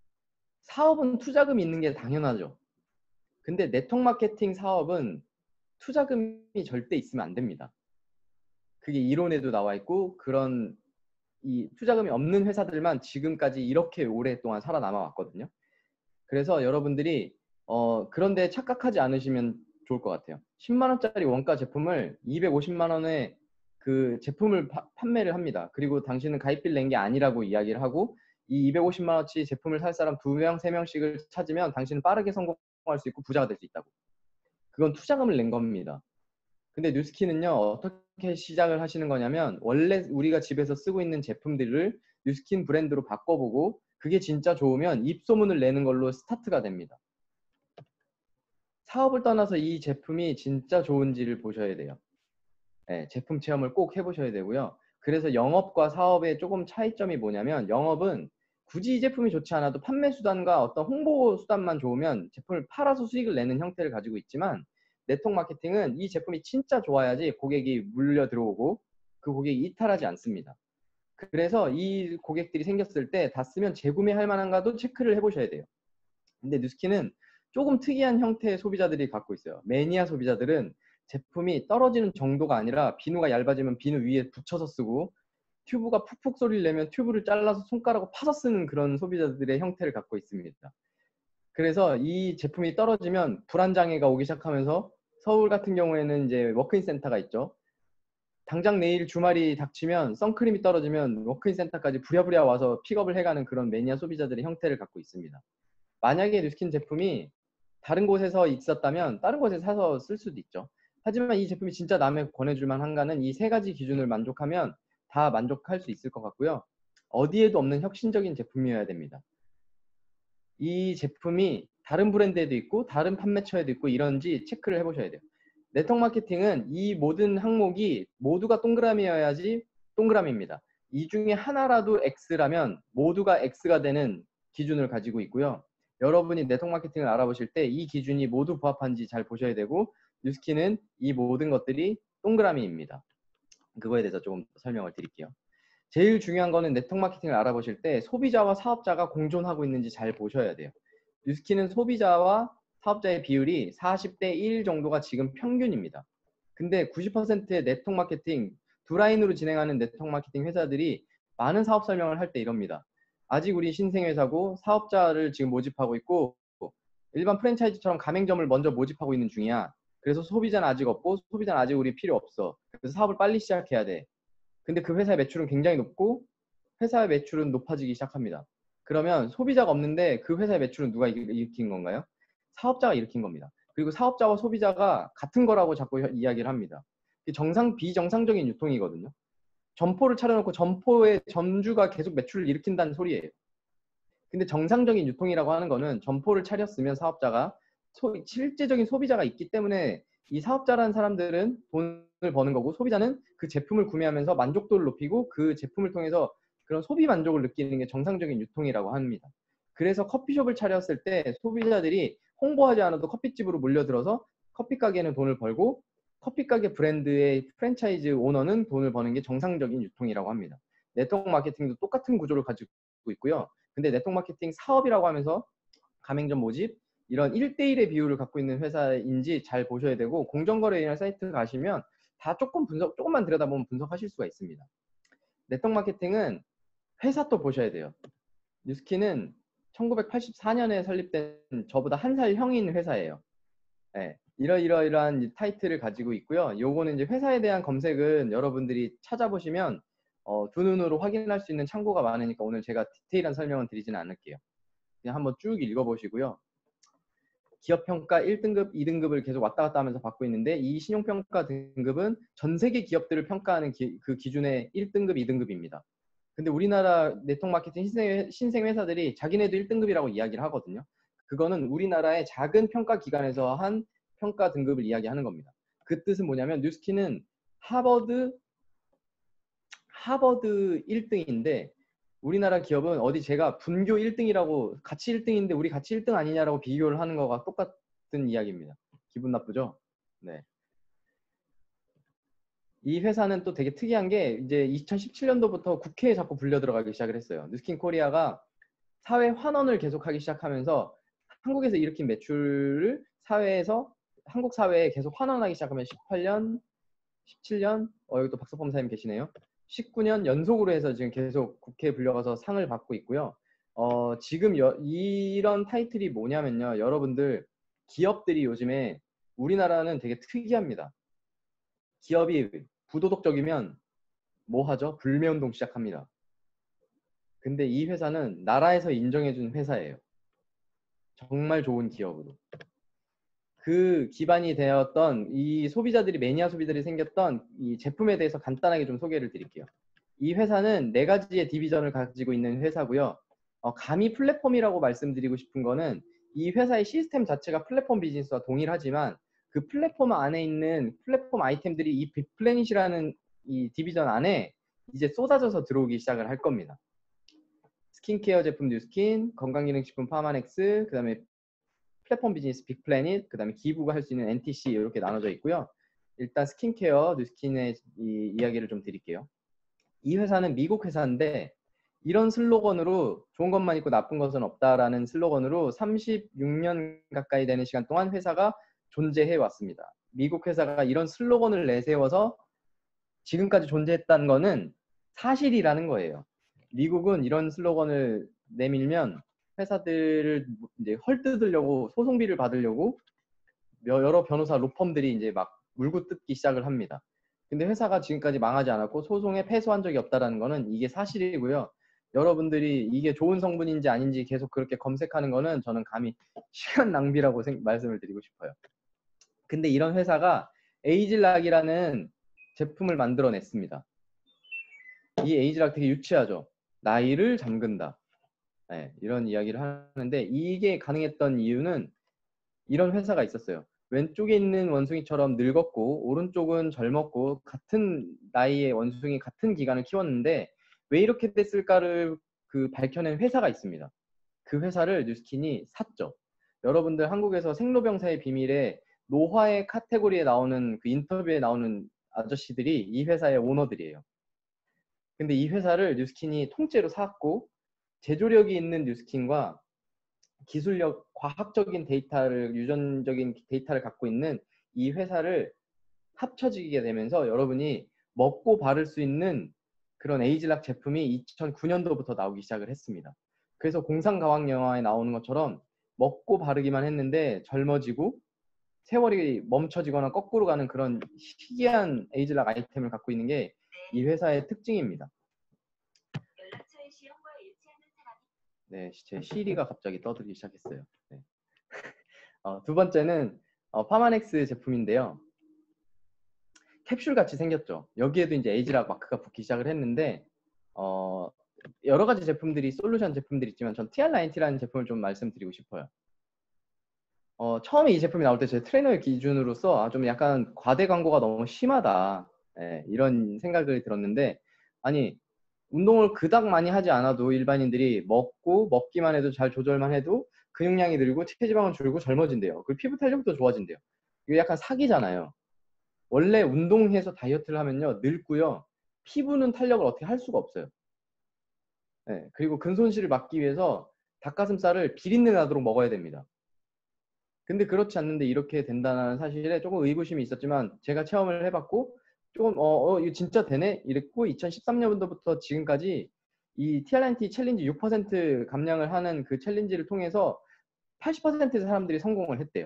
사업은 투자금이 있는 게 당연하죠. 근데 네트워크 마케팅 사업은 투자금이 절대 있으면 안 됩니다. 그게 이론에도 나와 있고 그런 이 투자금이 없는 회사들만 지금까지 이렇게 오랫동안 살아남아 왔거든요. 그래서 여러분들이 어, 그런데 착각하지 않으시면 좋을 것 같아요. 십만 원짜리 원가 제품을 이백오십만 원에 그 제품을 파, 판매를 합니다. 그리고 당신은 가입비를 낸 게 아니라고 이야기를 하고 이 이백오십만 원어치 제품을 살 사람 두 명, 세 명씩을 찾으면 당신은 빠르게 성공할 수 있고 부자가 될 수 있다고. 그건 투자금을 낸 겁니다. 근데 뉴스킨은요, 어떻게 시작을 하시는 거냐면 원래 우리가 집에서 쓰고 있는 제품들을 뉴스킨 브랜드로 바꿔보고 그게 진짜 좋으면 입소문을 내는 걸로 스타트가 됩니다. 사업을 떠나서 이 제품이 진짜 좋은지를 보셔야 돼요. 네, 제품 체험을 꼭 해보셔야 되고요. 그래서 영업과 사업의 조금 차이점이 뭐냐면 영업은 굳이 이 제품이 좋지 않아도 판매 수단과 어떤 홍보 수단만 좋으면 제품을 팔아서 수익을 내는 형태를 가지고 있지만 네트워크 마케팅은 이 제품이 진짜 좋아야지 고객이 물려 들어오고 그 고객이 이탈하지 않습니다. 그래서 이 고객들이 생겼을 때 다 쓰면 재구매할 만한가도 체크를 해보셔야 돼요. 근데 뉴스킨은 조금 특이한 형태의 소비자들이 갖고 있어요. 매니아 소비자들은 제품이 떨어지는 정도가 아니라 비누가 얇아지면 비누 위에 붙여서 쓰고 튜브가 푹푹 소리를 내면 튜브를 잘라서 손가락으로 파서 쓰는 그런 소비자들의 형태를 갖고 있습니다. 그래서 이 제품이 떨어지면 불안장애가 오기 시작하면서 서울 같은 경우에는 이제 워크인 센터가 있죠. 당장 내일 주말이 닥치면 선크림이 떨어지면 워크인 센터까지 부랴부랴 와서 픽업을 해가는 그런 매니아 소비자들의 형태를 갖고 있습니다. 만약에 뉴스킨 제품이 다른 곳에서 있었다면 다른 곳에서 사서 쓸 수도 있죠. 하지만 이 제품이 진짜 남에게 권해줄 만한가는 이 세 가지 기준을 만족하면 다 만족할 수 있을 것 같고요. 어디에도 없는 혁신적인 제품이어야 됩니다. 이 제품이 다른 브랜드에도 있고 다른 판매처에도 있고 이런지 체크를 해보셔야 돼요. 네트워크 마케팅은 이 모든 항목이 모두가 동그라미여야지 동그라미입니다. 이 중에 하나라도 X라면 모두가 X가 되는 기준을 가지고 있고요. 여러분이 네트워크 마케팅을 알아보실 때 이 기준이 모두 부합한지 잘 보셔야 되고, 뉴스키는 이 모든 것들이 동그라미입니다. 그거에 대해서 조금 설명을 드릴게요. 제일 중요한 거는 네트워크 마케팅을 알아보실 때 소비자와 사업자가 공존하고 있는지 잘 보셔야 돼요. 뉴스키는 소비자와 사업자의 비율이 사십 대 일 정도가 지금 평균입니다. 근데 구십 퍼센트의 네트워크 마케팅, 두 라인으로 진행하는 네트워크 마케팅 회사들이 많은 사업 설명을 할 때 이럽니다. 아직 우리 신생회사고 사업자를 지금 모집하고 있고 일반 프랜차이즈처럼 가맹점을 먼저 모집하고 있는 중이야. 그래서 소비자는 아직 없고 소비자는 아직 우리 필요 없어. 그래서 사업을 빨리 시작해야 돼. 근데 그 회사의 매출은 굉장히 높고 회사의 매출은 높아지기 시작합니다. 그러면 소비자가 없는데 그 회사의 매출은 누가 일으킨 건가요? 사업자가 일으킨 겁니다. 그리고 사업자와 소비자가 같은 거라고 자꾸 이야기를 합니다. 정상, 비정상적인 유통이거든요. 점포를 차려놓고 점포의 점주가 계속 매출을 일으킨다는 소리예요. 근데 정상적인 유통이라고 하는 거는 점포를 차렸으면 사업자가 소, 실제적인 소비자가 있기 때문에 이 사업자라는 사람들은 돈을 버는 거고, 소비자는 그 제품을 구매하면서 만족도를 높이고 그 제품을 통해서 그런 소비 만족을 느끼는 게 정상적인 유통이라고 합니다. 그래서 커피숍을 차렸을 때 소비자들이 홍보하지 않아도 커피집으로 몰려들어서 커피 가게는 돈을 벌고 커피 가게 브랜드의 프랜차이즈 오너는 돈을 버는 게 정상적인 유통이라고 합니다. 네트워크 마케팅도 똑같은 구조를 가지고 있고요. 근데 네트워크 마케팅 사업이라고 하면서 가맹점 모집, 이런 일 대 일의 비율을 갖고 있는 회사인지 잘 보셔야 되고, 공정거래위원 사이트 가시면 다 조금 분석, 조금만 들여다보면 분석하실 수가 있습니다. 네트워크 마케팅은 회사 또 보셔야 돼요. 뉴스키는 천구백팔십사 년에 설립된 저보다 한 살 형인 회사예요. 네, 이러이러이러한 타이틀을 가지고 있고요. 요거는 이제 회사에 대한 검색은 여러분들이 찾아보시면 어, 두 눈으로 확인할 수 있는 참고가 많으니까 오늘 제가 디테일한 설명은 드리지는 않을게요. 그냥 한번 쭉 읽어보시고요. 기업평가 일 등급, 이 등급을 계속 왔다 갔다 하면서 받고 있는데, 이 신용평가 등급은 전 세계 기업들을 평가하는 기, 그 기준의 일 등급, 이 등급입니다. 근데 우리나라 네트워크 마케팅 신생, 신생 회사들이 자기네도 일 등급이라고 이야기를 하거든요. 그거는 우리나라의 작은 평가 기관에서 한 평가 등급을 이야기하는 겁니다. 그 뜻은 뭐냐면 뉴스키는 하버드 하버드 일 등인데 우리나라 기업은 어디 제가 분교 일 등이라고 같이 일 등인데 우리 같이 일 등 아니냐라고 비교를 하는 거가 똑같은 이야기입니다. 기분 나쁘죠? 네. 이 회사는 또 되게 특이한 게 이제 이천십칠 년도부터 국회에 자꾸 불려 들어가기 시작을 했어요. 뉴스킨 코리아가 사회 환원을 계속하기 시작하면서 한국에서 일으킨 매출을 사회에서 한국 사회에 계속 환원하기 시작하면 십팔 년, 십칠 년, 어, 여기 또 박석범 사님 계시네요. 십구 년 연속으로 해서 지금 계속 국회에 불려가서 상을 받고 있고요. 어, 지금 여, 이런 타이틀이 뭐냐면요. 여러분들, 기업들이 요즘에 우리나라는 되게 특이합니다. 기업이 부도덕적이면 뭐 하죠? 불매운동 시작합니다. 근데 이 회사는 나라에서 인정해준 회사예요. 정말 좋은 기업으로. 그 기반이 되었던 이 소비자들이, 매니아 소비들이 생겼던 이 제품에 대해서 간단하게 좀 소개를 드릴게요. 이 회사는 네 가지의 디비전을 가지고 있는 회사고요. 어, 감히 플랫폼이라고 말씀드리고 싶은 거는 이 회사의 시스템 자체가 플랫폼 비즈니스와 동일하지만 그 플랫폼 안에 있는 플랫폼 아이템들이 이 빅플래닛이라는 이 디비전 안에 이제 쏟아져서 들어오기 시작을 할 겁니다. 스킨케어 제품 뉴스킨, 건강기능식품 파마넥스, 그 다음에 플랫폼 비즈니스 빅플래닛, 그 다음에 기부가 할 수 있는 엔티씨 이렇게 나눠져 있고요. 일단 스킨케어 뉴스킨의 이 이야기를 좀 드릴게요. 이 회사는 미국 회사인데 이런 슬로건으로 좋은 것만 있고 나쁜 것은 없다라는 슬로건으로 삼십육 년 가까이 되는 시간 동안 회사가 존재해 왔습니다. 미국 회사가 이런 슬로건을 내세워서 지금까지 존재했다는 거는 사실이라는 거예요. 미국은 이런 슬로건을 내밀면 회사들을 이제 헐뜯으려고 소송비를 받으려고 여러 변호사 로펌들이 이제 막 물고 뜯기 시작을 합니다. 근데 회사가 지금까지 망하지 않았고 소송에 패소한 적이 없다는 거는 이게 사실이고요. 여러분들이 이게 좋은 성분인지 아닌지 계속 그렇게 검색하는 거는 저는 감히 시간 낭비라고 생, 말씀을 드리고 싶어요. 근데 이런 회사가 에이즐락이라는 제품을 만들어냈습니다. 이 에이즐락 되게 유치하죠. 나이를 잠근다. 네, 이런 이야기를 하는데 이게 가능했던 이유는 이런 회사가 있었어요. 왼쪽에 있는 원숭이처럼 늙었고 오른쪽은 젊었고 같은 나이의 원숭이 같은 기간을 키웠는데 왜 이렇게 됐을까를 그 밝혀낸 회사가 있습니다. 그 회사를 뉴스킨이 샀죠. 여러분들 한국에서 생로병사의 비밀에 노화의 카테고리에 나오는 그 인터뷰에 나오는 아저씨들이 이 회사의 오너들이에요. 근데 이 회사를 뉴스킨이 통째로 샀고 제조력이 있는 뉴스킨과 기술력, 과학적인 데이터를, 유전적인 데이터를 갖고 있는 이 회사를 합쳐지게 되면서 여러분이 먹고 바를 수 있는 그런 에이즐락 제품이 이천구 년도부터 나오기 시작을 했습니다. 그래서 공상과학 영화에 나오는 것처럼 먹고 바르기만 했는데 젊어지고 세월이 멈춰지거나 거꾸로 가는 그런 희귀한 에이즐락 아이템을 갖고 있는 게 이 회사의 특징입니다. 네, 제 시리가 갑자기 떠들기 시작했어요. 네. 어, 두 번째는 어, 파마넥스 제품인데요. 캡슐 같이 생겼죠. 여기에도 이제 에이즐락 마크가 붙기 시작을 했는데 어, 여러 가지 제품들이 솔루션 제품들이 있지만 전 티알 나인티라는 제품을 좀 말씀드리고 싶어요. 어, 처음에 이 제품이 나올 때 제 트레이너의 기준으로서 아, 좀 약간 과대 광고가 너무 심하다. 예, 이런 생각을 들었는데 아니 운동을 그닥 많이 하지 않아도 일반인들이 먹고 먹기만 해도 잘 조절만 해도 근육량이 늘고 체지방은 줄고 젊어진대요. 그리고 피부 탄력도 좋아진대요. 이거 약간 사기잖아요. 원래 운동해서 다이어트를 하면요 늙고요 피부는 탄력을 어떻게 할 수가 없어요. 네, 그리고 근손실을 막기 위해서 닭가슴살을 비린내 나도록 먹어야 됩니다. 근데 그렇지 않는데 이렇게 된다는 사실에 조금 의구심이 있었지만 제가 체험을 해봤고 조금 어, 어 이거 진짜 되네 이랬고 이천십삼 년도부터 지금까지 이 티알나인티 챌린지 육 퍼센트 감량을 하는 그 챌린지를 통해서 팔십 퍼센트의 사람들이 성공을 했대요.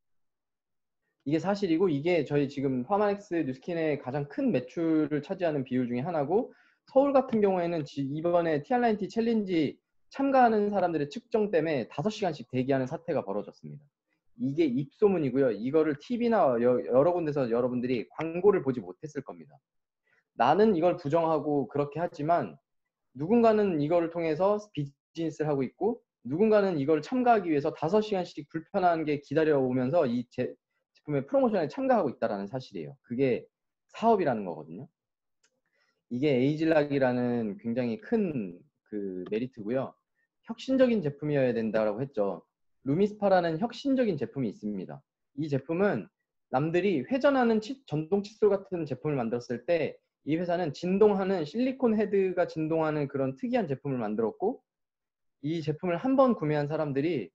이게 사실이고 이게 저희 지금 파마넥스 뉴스킨의 가장 큰 매출을 차지하는 비율 중에 하나고 서울 같은 경우에는 이번에 티알나인티 챌린지 참가하는 사람들의 측정 때문에 다섯 시간씩 대기하는 사태가 벌어졌습니다. 이게 입소문이고요. 이거를 티비나 여러 군데서 여러분들이 광고를 보지 못했을 겁니다. 나는 이걸 부정하고 그렇게 하지만 누군가는 이거를 통해서 비즈니스를 하고 있고 누군가는 이걸 참가하기 위해서 다섯 시간씩 불편한 게 기다려오면서 이 제, 제품의 프로모션에 참가하고 있다는 사실이에요. 그게 사업이라는 거거든요. 이게 에이즐락이라는 굉장히 큰 그 메리트고요. 혁신적인 제품이어야 된다고 했죠. 루미스파라는 혁신적인 제품이 있습니다. 이 제품은 남들이 회전하는 치, 전동 칫솔 같은 제품을 만들었을 때 이 회사는 진동하는 실리콘 헤드가 진동하는 그런 특이한 제품을 만들었고 이 제품을 한 번 구매한 사람들이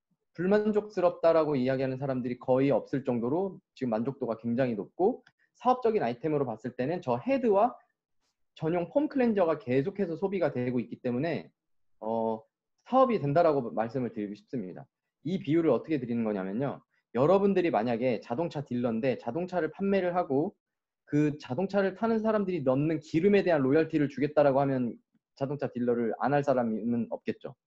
불만족스럽다라고 이야기하는 사람들이 거의 없을 정도로 지금 만족도가 굉장히 높고 사업적인 아이템으로 봤을 때는 저 헤드와 전용 폼 클렌저가 계속해서 소비가 되고 있기 때문에 어, 사업이 된다라고 말씀을 드리고 싶습니다. 이 비율을 어떻게 드리는 거냐면요. 여러분들이 만약에 자동차 딜러인데 자동차를 판매를 하고 그 자동차를 타는 사람들이 넣는 기름에 대한 로열티를 주겠다라고 하면 자동차 딜러를 안 할 사람은 없겠죠.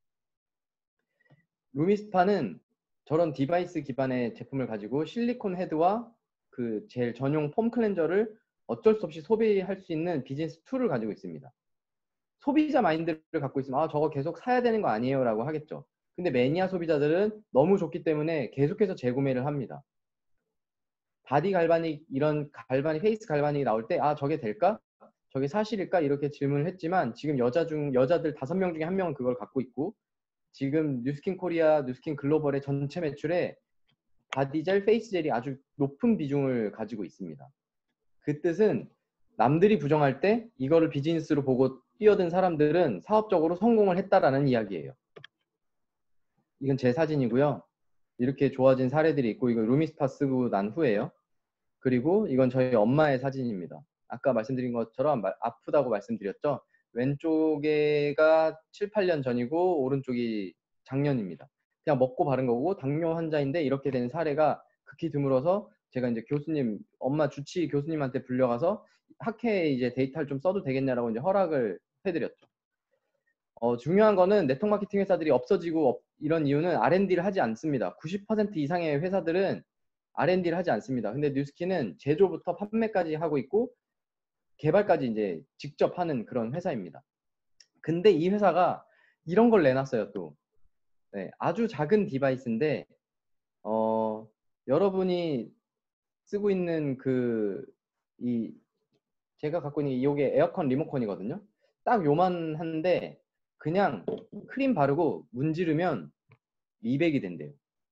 루미스파는 저런 디바이스 기반의 제품을 가지고 실리콘 헤드와 그 젤 전용 폼 클렌저를 어쩔 수 없이 소비할 수 있는 비즈니스 툴을 가지고 있습니다. 소비자 마인드를 갖고 있으면 아 저거 계속 사야 되는 거 아니에요 라고 하겠죠. 근데 매니아 소비자들은 너무 좋기 때문에 계속해서 재구매를 합니다. 바디 갈바닉 이런 갈바닉 페이스 갈바닉이 나올 때 아 저게 될까? 저게 사실일까? 이렇게 질문을 했지만 지금 여자 중 여자들 다섯 명 중에 한 명은 그걸 갖고 있고 지금 뉴스킨 코리아, 뉴스킨 글로벌의 전체 매출에 바디젤, 페이스젤이 아주 높은 비중을 가지고 있습니다. 그 뜻은 남들이 부정할 때 이거를 비즈니스로 보고 뛰어든 사람들은 사업적으로 성공을 했다라는 이야기예요. 이건 제 사진이고요. 이렇게 좋아진 사례들이 있고 이거 루미스파 쓰고 난 후에요. 그리고 이건 저희 엄마의 사진입니다. 아까 말씀드린 것처럼 아프다고 말씀드렸죠. 왼쪽에가 칠, 팔 년 전이고 오른쪽이 작년입니다. 그냥 먹고 바른 거고 당뇨 환자인데 이렇게 된 사례가 극히 드물어서 제가 이제 교수님, 엄마 주치 교수님한테 불려가서 학회에 이제 데이터를 좀 써도 되겠냐라고 이제 허락을 해드렸죠. 어, 중요한 거는 네트워크 마케팅 회사들이 없어지고 업, 이런 이유는 알 앤 디를 하지 않습니다. 구십 퍼센트 이상의 회사들은 알 앤 디를 하지 않습니다. 근데 뉴스킨은 제조부터 판매까지 하고 있고 개발까지 이제 직접 하는 그런 회사입니다. 근데 이 회사가 이런 걸 내놨어요 또. 네, 아주 작은 디바이스인데 어, 여러분이 쓰고 있는 그 이 제가 갖고 있는 이게 에어컨 리모컨이거든요. 딱 요만한데 그냥 크림 바르고 문지르면 미백이 된대요.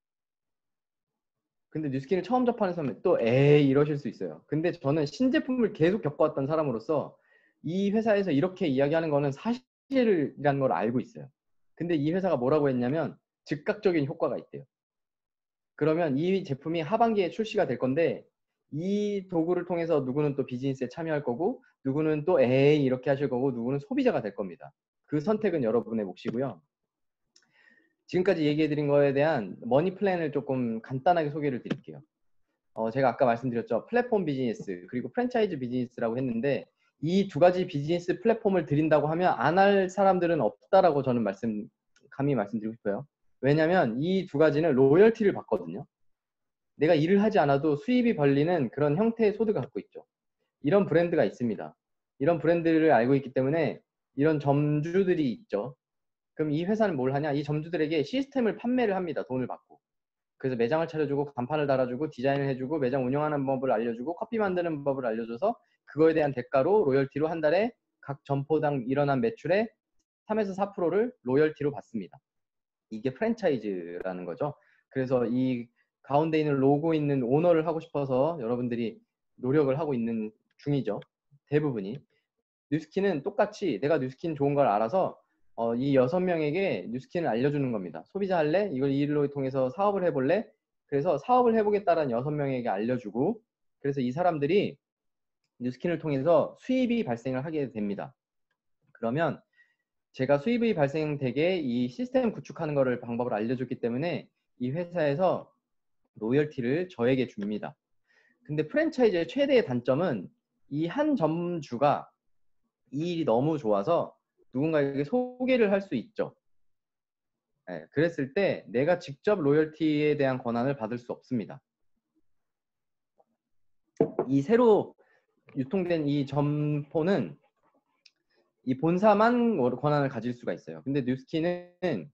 근데 뉴스킨을 처음 접하는 사람은 또 에이 이러실 수 있어요. 근데 저는 신제품을 계속 겪어왔던 사람으로서 이 회사에서 이렇게 이야기하는 거는 사실이라는 걸 알고 있어요. 근데 이 회사가 뭐라고 했냐면 즉각적인 효과가 있대요. 그러면 이 제품이 하반기에 출시가 될 건데 이 도구를 통해서 누구는 또 비즈니스에 참여할 거고 누구는 또 에이 이렇게 하실 거고 누구는 소비자가 될 겁니다. 그 선택은 여러분의 몫이고요. 지금까지 얘기해드린 거에 대한 머니 플랜을 조금 간단하게 소개를 드릴게요. 어, 제가 아까 말씀드렸죠. 플랫폼 비즈니스 그리고 프랜차이즈 비즈니스라고 했는데 이 두 가지 비즈니스 플랫폼을 드린다고 하면 안 할 사람들은 없다라고 저는 말씀 감히 말씀드리고 싶어요. 왜냐하면 이 두 가지는 로열티를 받거든요. 내가 일을 하지 않아도 수입이 벌리는 그런 형태의 소득을 갖고 있죠. 이런 브랜드가 있습니다. 이런 브랜드를 알고 있기 때문에 이런 점주들이 있죠. 그럼 이 회사는 뭘 하냐? 이 점주들에게 시스템을 판매를 합니다. 돈을 받고. 그래서 매장을 차려주고 간판을 달아주고 디자인을 해주고 매장 운영하는 법을 알려주고 커피 만드는 법을 알려줘서 그거에 대한 대가로 로열티로 한 달에 각 점포당 일어난 매출의 삼에서 사 퍼센트를 로열티로 받습니다. 이게 프랜차이즈라는 거죠. 그래서 이 가운데 있는 로고 있는 오너를 하고 싶어서 여러분들이 노력을 하고 있는 중이죠. 대부분이. 뉴스킨은 똑같이 내가 뉴스킨 좋은 걸 알아서 어, 이 여섯 명에게 뉴스킨을 알려주는 겁니다. 소비자 할래? 이걸 이 일로 통해서 사업을 해볼래? 그래서 사업을 해보겠다는 여섯 명에게 알려주고 그래서 이 사람들이 뉴스킨을 통해서 수입이 발생을 하게 됩니다. 그러면 제가 수입이 발생되게 이 시스템 구축하는 거를 방법을 알려줬기 때문에 이 회사에서 로열티를 저에게 줍니다. 근데 프랜차이즈의 최대의 단점은 이 한 점주가 이 일이 너무 좋아서 누군가에게 소개를 할 수 있죠. 네, 그랬을 때 내가 직접 로열티에 대한 권한을 받을 수 없습니다. 이 새로 유통된 이 점포는 이 본사만 권한을 가질 수가 있어요. 근데 뉴스킨은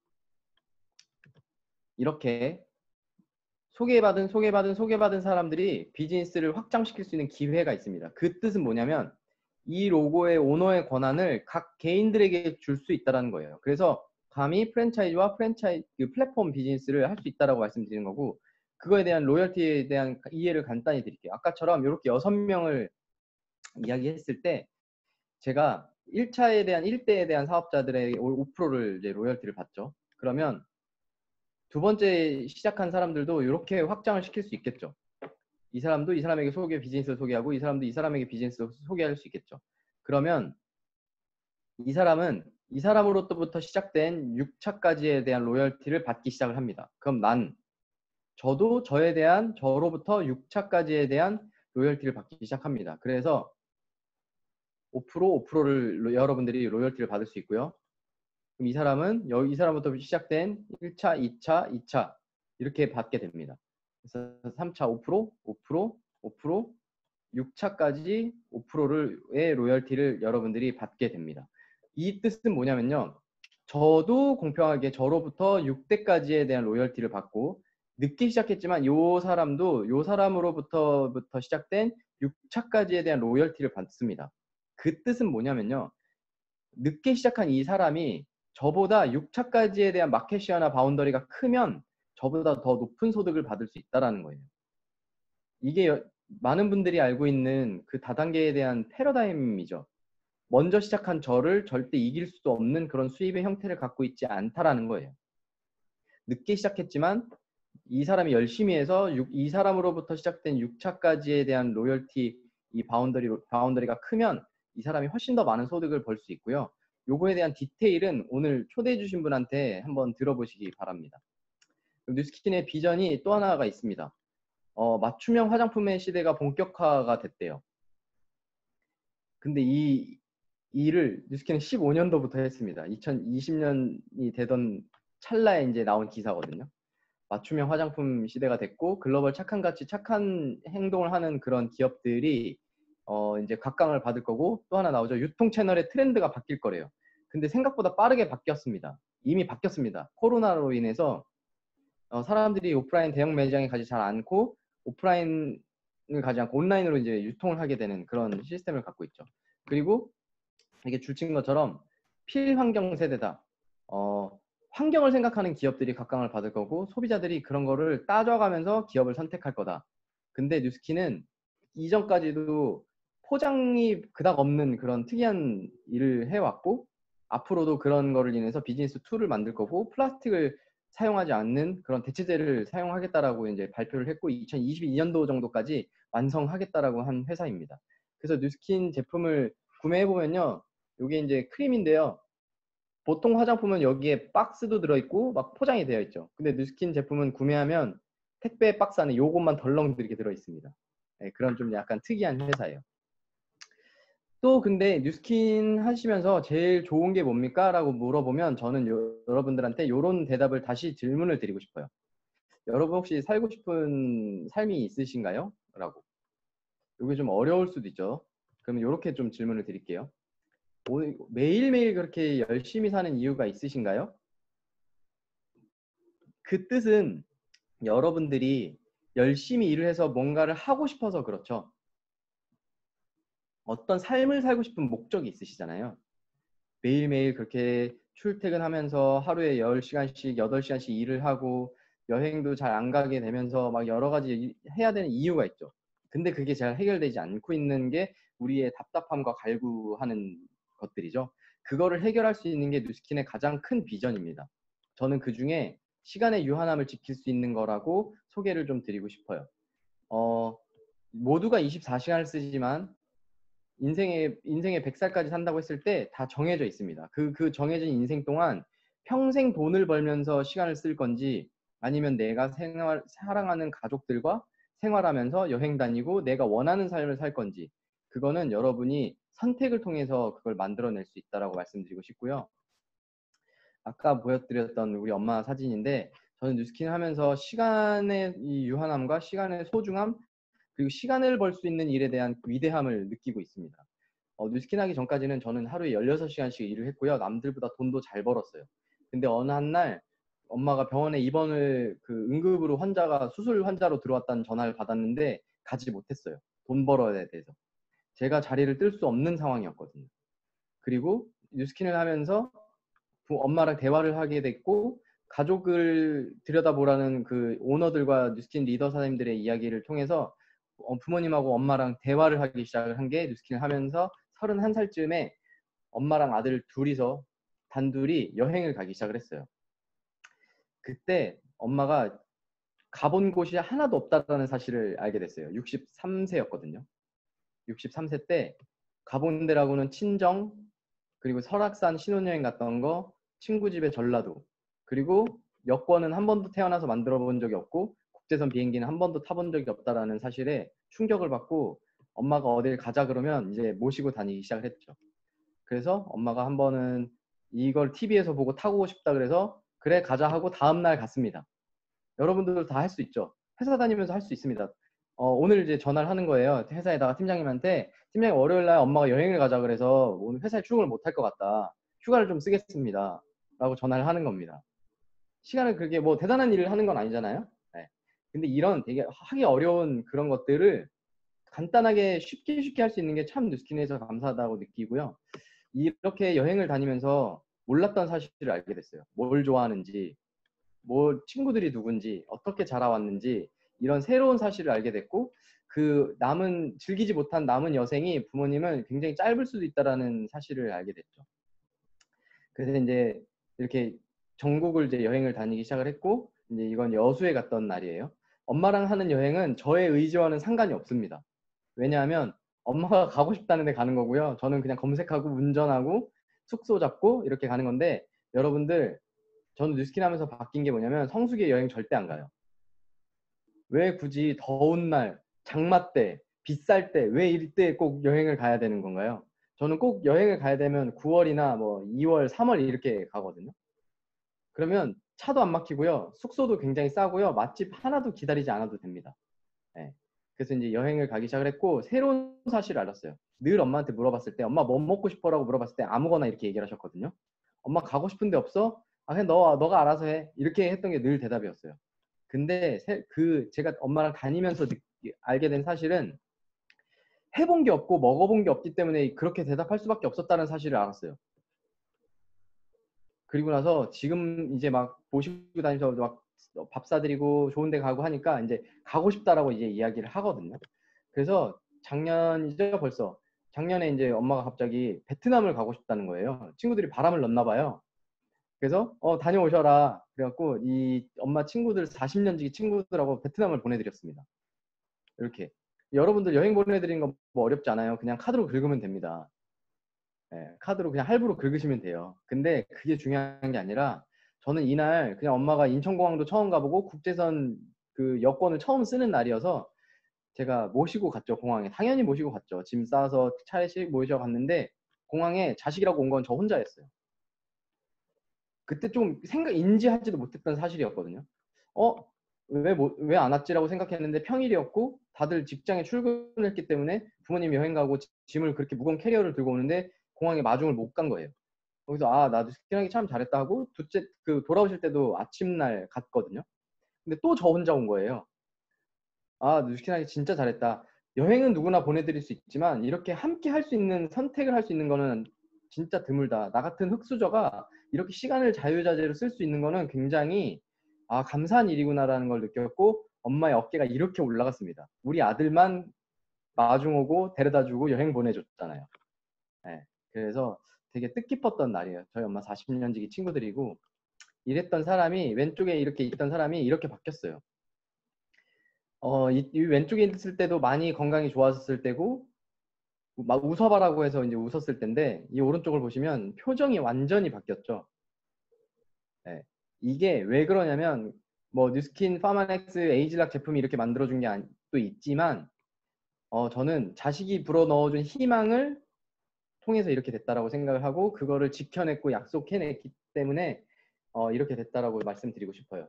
이렇게 소개받은 소개받은 소개받은 사람들이 비즈니스를 확장시킬 수 있는 기회가 있습니다. 그 뜻은 뭐냐면 이 로고의 오너의 권한을 각 개인들에게 줄 수 있다는 거예요. 그래서 감히 프랜차이즈와 프랜차이즈 그 플랫폼 비즈니스를 할 수 있다라고 말씀드리는 거고 그거에 대한 로열티에 대한 이해를 간단히 드릴게요. 아까처럼 이렇게 여섯 명을 이야기했을 때 제가 일 차에 대한 일 대에 대한 사업자들의 오 퍼센트를 이제 로열티를 받죠. 그러면 두 번째 시작한 사람들도 이렇게 확장을 시킬 수 있겠죠. 이 사람도 이 사람에게 소개 비즈니스를 소개하고 이 사람도 이 사람에게 비즈니스를 소개할 수 있겠죠. 그러면 이 사람은 이 사람으로부터 시작된 육 차까지에 대한 로열티를 받기 시작을 합니다. 그럼 난 저도 저에 대한 저로부터 육 차까지에 대한 로열티를 받기 시작합니다. 그래서 오 퍼센트 오 퍼센트를 여러분들이 로열티를 받을 수 있고요. 그럼 이 사람은 여기 이 사람부터 시작된 일 차, 이 차, 이 차 이렇게 받게 됩니다. 그래서 삼 차 오 퍼센트, 오 퍼센트, 오 퍼센트, 육 차까지 오 퍼센트의 로열티를 여러분들이 받게 됩니다. 이 뜻은 뭐냐면요. 저도 공평하게 저로부터 육 대까지에 대한 로열티를 받고 늦게 시작했지만 요 사람도 요 사람으로부터부터 시작된 육 차까지에 대한 로열티를 받습니다. 그 뜻은 뭐냐면요. 늦게 시작한 이 사람이 저보다 육 차까지에 대한 마켓시어나 바운더리가 크면 저보다 더 높은 소득을 받을 수 있다는 거예요. 이게 많은 분들이 알고 있는 그 다단계에 대한 패러다임이죠. 먼저 시작한 저를 절대 이길 수도 없는 그런 수입의 형태를 갖고 있지 않다라는 거예요. 늦게 시작했지만 이 사람이 열심히 해서 이 사람으로부터 시작된 육 차까지에 대한 로열티 이 바운더리, 바운더리가 크면 이 사람이 훨씬 더 많은 소득을 벌 수 있고요. 요거에 대한 디테일은 오늘 초대해 주신 분한테 한번 들어보시기 바랍니다. 뉴스킨의 비전이 또 하나가 있습니다. 어, 맞춤형 화장품의 시대가 본격화가 됐대요. 근데 이 일을 뉴스킨은 십오 년도부터 했습니다. 이천이십 년이 되던 찰나에 이제 나온 기사거든요. 맞춤형 화장품 시대가 됐고 글로벌 착한 가치 착한 행동을 하는 그런 기업들이 어 이제 각광을 받을 거고 또 하나 나오죠. 유통 채널의 트렌드가 바뀔 거래요. 근데 생각보다 빠르게 바뀌었습니다. 이미 바뀌었습니다. 코로나로 인해서 어, 사람들이 오프라인 대형 매장에 가지 잘 않고 오프라인을 가지 않고 온라인으로 이제 유통을 하게 되는 그런 시스템을 갖고 있죠. 그리고 이게 줄친 것처럼 필환경 세대다. 어, 환경을 생각하는 기업들이 각광을 받을 거고 소비자들이 그런 거를 따져가면서 기업을 선택할 거다. 근데 뉴스킨은 이전까지도 포장이 그닥 없는 그런 특이한 일을 해왔고 앞으로도 그런 거를 인해서 비즈니스 툴을 만들 거고 플라스틱을 사용하지 않는 그런 대체재를 사용하겠다라고 이제 발표를 했고 이천이십이 년도 정도까지 완성하겠다라고 한 회사입니다. 그래서 뉴스킨 제품을 구매해 보면요, 이게 이제 크림인데요. 보통 화장품은 여기에 박스도 들어있고 막 포장이 되어 있죠. 근데 뉴스킨 제품은 구매하면 택배 박스 안에 요것만 덜렁 이렇게 들어있습니다. 네, 그런 좀 약간 특이한 회사예요. 또 근데 뉴스킨 하시면서 제일 좋은 게 뭡니까? 라고 물어보면 저는 요, 여러분들한테 이런 대답을 다시 질문을 드리고 싶어요. 여러분 혹시 살고 싶은 삶이 있으신가요? 라고. 이게 좀 어려울 수도 있죠. 그럼 이렇게 좀 질문을 드릴게요. 매일매일 그렇게 열심히 사는 이유가 있으신가요? 그 뜻은 여러분들이 열심히 일을 해서 뭔가를 하고 싶어서 그렇죠. 어떤 삶을 살고 싶은 목적이 있으시잖아요. 매일매일 그렇게 출퇴근하면서 하루에 열 시간씩, 여덟 시간씩 일을 하고 여행도 잘 안 가게 되면서 막 여러 가지 해야 되는 이유가 있죠. 근데 그게 잘 해결되지 않고 있는 게 우리의 답답함과 갈구하는 것들이죠. 그거를 해결할 수 있는 게 뉴스킨의 가장 큰 비전입니다. 저는 그 중에 시간의 유한함을 지킬 수 있는 거라고 소개를 좀 드리고 싶어요. 어, 모두가 이십사 시간을 쓰지만 인생의, 인생의 백 살까지 산다고 했을 때 다 정해져 있습니다. 그, 그 정해진 인생 동안 평생 돈을 벌면서 시간을 쓸 건지 아니면 내가 생활, 사랑하는 가족들과 생활하면서 여행 다니고 내가 원하는 삶을 살 건지 그거는 여러분이 선택을 통해서 그걸 만들어낼 수 있다라고 말씀드리고 싶고요. 아까 보여드렸던 우리 엄마 사진인데 저는 뉴스킨 하면서 시간의 이 유한함과 시간의 소중함 그리고 시간을 벌 수 있는 일에 대한 위대함을 느끼고 있습니다. 어, 뉴스킨 하기 전까지는 저는 하루에 열여섯 시간씩 일을 했고요. 남들보다 돈도 잘 벌었어요. 근데 어느 한 날 엄마가 병원에 입원을 그 응급으로 환자가 수술 환자로 들어왔다는 전화를 받았는데 가지 못했어야 돈 벌어야 돼서. 제가 자리를 뜰 수 없는 상황이었거든요. 그리고 뉴스킨을 하면서 엄마랑 대화를 하게 됐고 가족을 들여다보라는 그 오너들과 뉴스킨 리더 사장님들의 이야기를 통해서 부모님하고 엄마랑 대화를 하기 시작을 한 게 뉴스킨을 하면서 서른한 살쯤에 엄마랑 아들 둘이서 단둘이 여행을 가기 시작을 했어요. 그때 엄마가 가본 곳이 하나도 없다는 사실을 알게 됐어요. 육십삼 세였거든요. 육십삼 세 때 가본 데라고는 친정, 그리고 설악산 신혼여행 갔던 거, 친구 집에 전라도, 그리고 여권은 한 번도 태어나서 만들어 본 적이 없고 국제선 비행기는 한 번도 타본 적이 없다라는 사실에 충격을 받고 엄마가 어딜 가자 그러면 이제 모시고 다니기 시작을 했죠. 그래서 엄마가 한 번은 이걸 티비에서 보고 타고 싶다 그래서 그래 가자 하고 다음날 갔습니다. 여러분들도 다 할 수 있죠. 회사 다니면서 할 수 있습니다. 어, 오늘 이제 전화를 하는 거예요. 회사에다가 팀장님한테 팀장님 월요일 날 엄마가 여행을 가자 그래서 오늘 회사에 출근을 못 할 것 같다. 휴가를 좀 쓰겠습니다. 라고 전화를 하는 겁니다. 시간을 그렇게 뭐 대단한 일을 하는 건 아니잖아요. 네. 근데 이런 되게 하기 어려운 그런 것들을 간단하게 쉽게 쉽게 할 수 있는 게 참 뉴스킨에서 감사하다고 느끼고요. 이렇게 여행을 다니면서 몰랐던 사실을 알게 됐어요. 뭘 좋아하는지, 뭐 친구들이 누군지, 어떻게 자라왔는지 이런 새로운 사실을 알게 됐고 그 남은 즐기지 못한 남은 여생이 부모님은 굉장히 짧을 수도 있다라는 사실을 알게 됐죠. 그래서 이제 이렇게 전국을 이제 여행을 다니기 시작을 했고 이제 이건 여수에 갔던 날이에요. 엄마랑 하는 여행은 저의 의지와는 상관이 없습니다. 왜냐하면 엄마가 가고 싶다는 데 가는 거고요. 저는 그냥 검색하고 운전하고 숙소 잡고 이렇게 가는 건데 여러분들 저는 뉴스킨 하면서 바뀐 게 뭐냐면 성수기에 여행 절대 안 가요. 왜 굳이 더운 날, 장마 때, 비쌀 때 왜 이때 꼭 여행을 가야 되는 건가요? 저는 꼭 여행을 가야 되면 구월이나 뭐 이월, 삼월 이렇게 가거든요. 그러면 차도 안 막히고요. 숙소도 굉장히 싸고요. 맛집 하나도 기다리지 않아도 됩니다. 네. 그래서 이제 여행을 가기 시작을 했고 새로운 사실을 알았어요. 늘 엄마한테 물어봤을 때 엄마 뭐 먹고 싶어라고 물어봤을 때 아무거나 이렇게 얘기를 하셨거든요. 엄마 가고 싶은 데 없어? 아 그냥 너 너가 알아서 해. 이렇게 했던 게 늘 대답이었어요. 근데 세, 그 제가 엄마랑 다니면서 느, 알게 된 사실은 해본 게 없고 먹어본 게 없기 때문에 그렇게 대답할 수밖에 없었다는 사실을 알았어요. 그리고 나서 지금 이제 막 모시고 다니면서 막 밥 사드리고 좋은 데 가고 하니까 이제 가고 싶다라고 이제 이야기를 하거든요. 그래서 작년이죠 벌써. 작년에 이제 엄마가 갑자기 베트남을 가고 싶다는 거예요. 친구들이 바람을 넣나 봐요. 그래서 어 다녀오셔라. 그래갖고 이 엄마 친구들 사십 년 지기 친구들하고 베트남을 보내드렸습니다. 이렇게. 여러분들 여행 보내드리는 거 뭐 어렵지 않아요. 그냥 카드로 긁으면 됩니다. 네, 카드로 그냥 할부로 긁으시면 돼요. 근데 그게 중요한 게 아니라 저는 이날 그냥 엄마가 인천공항도 처음 가보고 국제선 그 여권을 처음 쓰는 날이어서 제가 모시고 갔죠. 공항에. 당연히 모시고 갔죠. 짐 싸서 차에 씩 모셔 갔는데 공항에 자식이라고 온 건 저 혼자였어요. 그때 좀 생각 인지하지도 못했던 사실이었거든요. 어? 왜 왜 안 왔지라고 생각했는데 평일이었고 다들 직장에 출근했기 때문에 부모님이 여행 가고 짐을 그렇게 무거운 캐리어를 들고 오는데 공항에 마중을 못 간 거예요. 거기서 아 나도 스키하기 참 잘했다 하고 둘째 그 돌아오실 때도 아침날 갔거든요. 근데 또 저 혼자 온 거예요. 아 누스키나기 진짜 잘했다. 여행은 누구나 보내드릴 수 있지만 이렇게 함께 할 수 있는 선택을 할 수 있는 거는 진짜 드물다. 나 같은 흙수저가 이렇게 시간을 자유자재로 쓸 수 있는 거는 굉장히 아 감사한 일이구나라는 걸 느꼈고 엄마의 어깨가 이렇게 올라갔습니다. 우리 아들만 마중 오고 데려다주고 여행 보내줬잖아요. 네, 그래서 되게 뜻깊었던 날이에요. 저희 엄마 사십 년 지기 친구들이고 이랬던 사람이 왼쪽에 이렇게 있던 사람이 이렇게 바뀌었어요. 어, 이, 이 왼쪽에 있을 때도 많이 건강이 좋았을 때고 막 웃어봐라고 해서 이제 웃었을 텐데 이 오른쪽을 보시면 표정이 완전히 바뀌었죠. 네. 이게 왜 그러냐면 뭐 뉴스킨 파마넥스 에이지락 제품이 이렇게 만들어준 게 또 있지만 어, 저는 자식이 불어넣어준 희망을 통해서 이렇게 됐다라고 생각을 하고 그거를 지켜냈고 약속해냈기 때문에 어, 이렇게 됐다라고 말씀드리고 싶어요.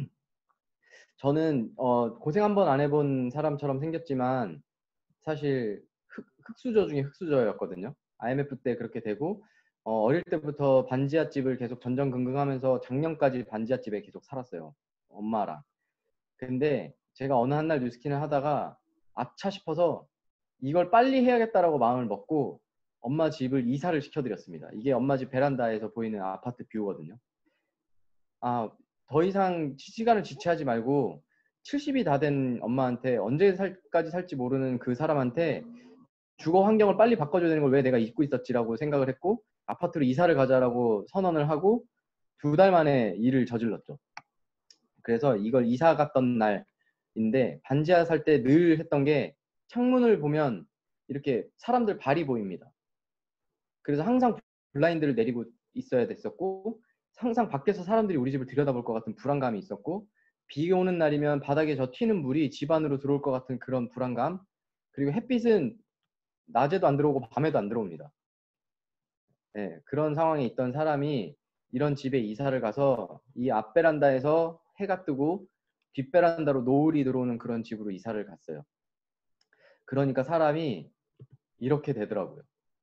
저는 어, 고생 한번 안 해본 사람처럼 생겼지만 사실 흑, 흑수저 중에 흑수저였거든요. 아이엠에프 때 그렇게 되고 어, 어릴 때부터 반지하집을 계속 전전긍긍하면서 작년까지 반지하집에 계속 살았어요. 엄마랑. 근데 제가 어느 한 날 뉴스킨을 하다가 아차 싶어서 이걸 빨리 해야겠다라고 마음을 먹고 엄마 집을 이사를 시켜드렸습니다. 이게 엄마 집 베란다에서 보이는 아파트 뷰거든요. 아, 더 이상 시간을 지체하지 말고 칠십이 다 된 엄마한테 언제까지 살지 모르는 그 사람한테 주거 환경을 빨리 바꿔줘야 되는 걸 왜 내가 잊고 있었지라고 생각을 했고 아파트로 이사를 가자라고 선언을 하고 두 달 만에 일을 저질렀죠. 그래서 이걸 이사 갔던 날인데 반지하 살 때 늘 했던 게 창문을 보면 이렇게 사람들 발이 보입니다. 그래서 항상 블라인드를 내리고 있어야 됐었고 항상 밖에서 사람들이 우리 집을 들여다볼 것 같은 불안감이 있었고 비 오는 날이면 바닥에 저 튀는 물이 집 안으로 들어올 것 같은 그런 불안감 그리고 햇빛은 낮에도 안 들어오고 밤에도 안 들어옵니다. 네, 그런 상황에 있던 사람이 이런 집에 이사를 가서 이 앞베란다에서 해가 뜨고 뒷베란다로 노을이 들어오는 그런 집으로 이사를 갔어요. 그러니까 사람이 이렇게 되더라고요.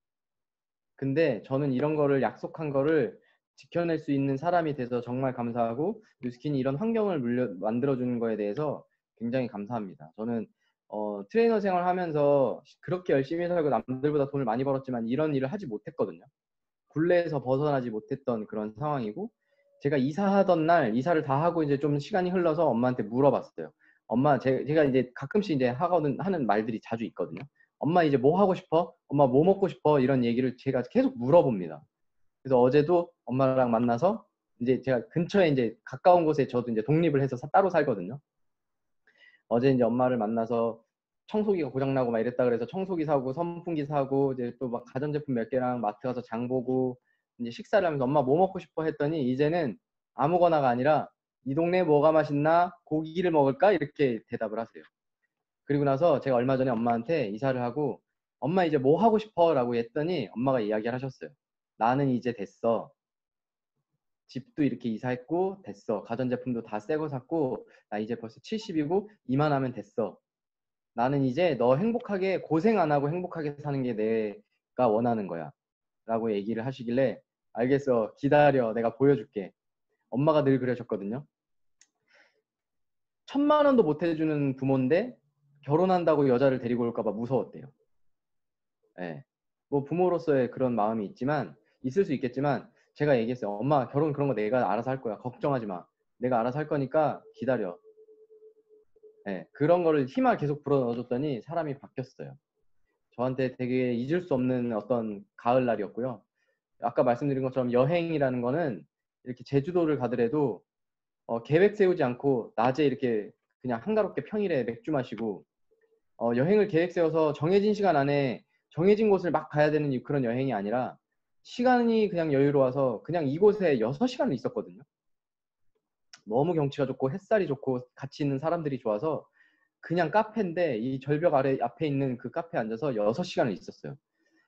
근데 저는 이런 거를 약속한 거를 지켜낼 수 있는 사람이 돼서 정말 감사하고 뉴스킨이 이런 환경을 물려, 만들어주는 거에 대해서 굉장히 감사합니다. 저는 어, 트레이너 생활하면서 그렇게 열심히 살고 남들보다 돈을 많이 벌었지만 이런 일을 하지 못했거든요. 굴레에서 벗어나지 못했던 그런 상황이고 제가 이사하던 날 이사를 다 하고 이제 좀 시간이 흘러서 엄마한테 물어봤어요. 엄마 제, 제가 이제 가끔씩 이제 하거든 하는 말들이 자주 있거든요. 엄마 이제 뭐 하고 싶어? 엄마 뭐 먹고 싶어? 이런 얘기를 제가 계속 물어봅니다. 그래서 어제도 엄마랑 만나서 이제 제가 근처에 이제 가까운 곳에 저도 이제 독립을 해서 사, 따로 살거든요. 어제 이제 엄마를 만나서 청소기가 고장나고 막 이랬다 그래서 청소기 사고 선풍기 사고 이제 또 막 가전제품 몇 개랑 마트 가서 장 보고 이제 식사를 하면서 엄마 뭐 먹고 싶어 했더니 이제는 아무거나가 아니라 이 동네에 뭐가 맛있나 고기를 먹을까 이렇게 대답을 하세요. 그리고 나서 제가 얼마 전에 엄마한테 이사를 하고 엄마 이제 뭐 하고 싶어? 라고 했더니 엄마가 이야기를 하셨어요. 나는 이제 됐어. 집도 이렇게 이사했고 됐어. 가전제품도 다 새거 샀고 나 이제 벌써 칠십이고 이만하면 됐어. 나는 이제 너 행복하게 고생 안 하고 행복하게 사는 게 내가 원하는 거야 라고 얘기를 하시길래 알겠어 기다려 내가 보여줄게. 엄마가 늘 그러셨거든요. 천만 원도 못 해주는 부모인데 결혼한다고 여자를 데리고 올까 봐 무서웠대요. 예. 뭐 부모로서의 그런 마음이 있지만 있을 수 있겠지만 제가 얘기했어요. 엄마 결혼 그런 거 내가 알아서 할 거야. 걱정하지 마. 내가 알아서 할 거니까 기다려. 예. 그런 거를 힘을 계속 불어넣어줬더니 사람이 바뀌었어요. 저한테 되게 잊을 수 없는 어떤 가을날이었고요. 아까 말씀드린 것처럼 여행이라는 거는 이렇게 제주도를 가더라도 어, 계획 세우지 않고 낮에 이렇게 그냥 한가롭게 평일에 맥주 마시고 어, 여행을 계획 세워서 정해진 시간 안에 정해진 곳을 막 가야 되는 그런 여행이 아니라 시간이 그냥 여유로워서 그냥 이곳에 여섯 시간을 있었거든요. 너무 경치가 좋고 햇살이 좋고 같이 있는 사람들이 좋아서 그냥 카페인데 이 절벽 아래 앞에 있는 그 카페에 앉아서 여섯 시간을 있었어요.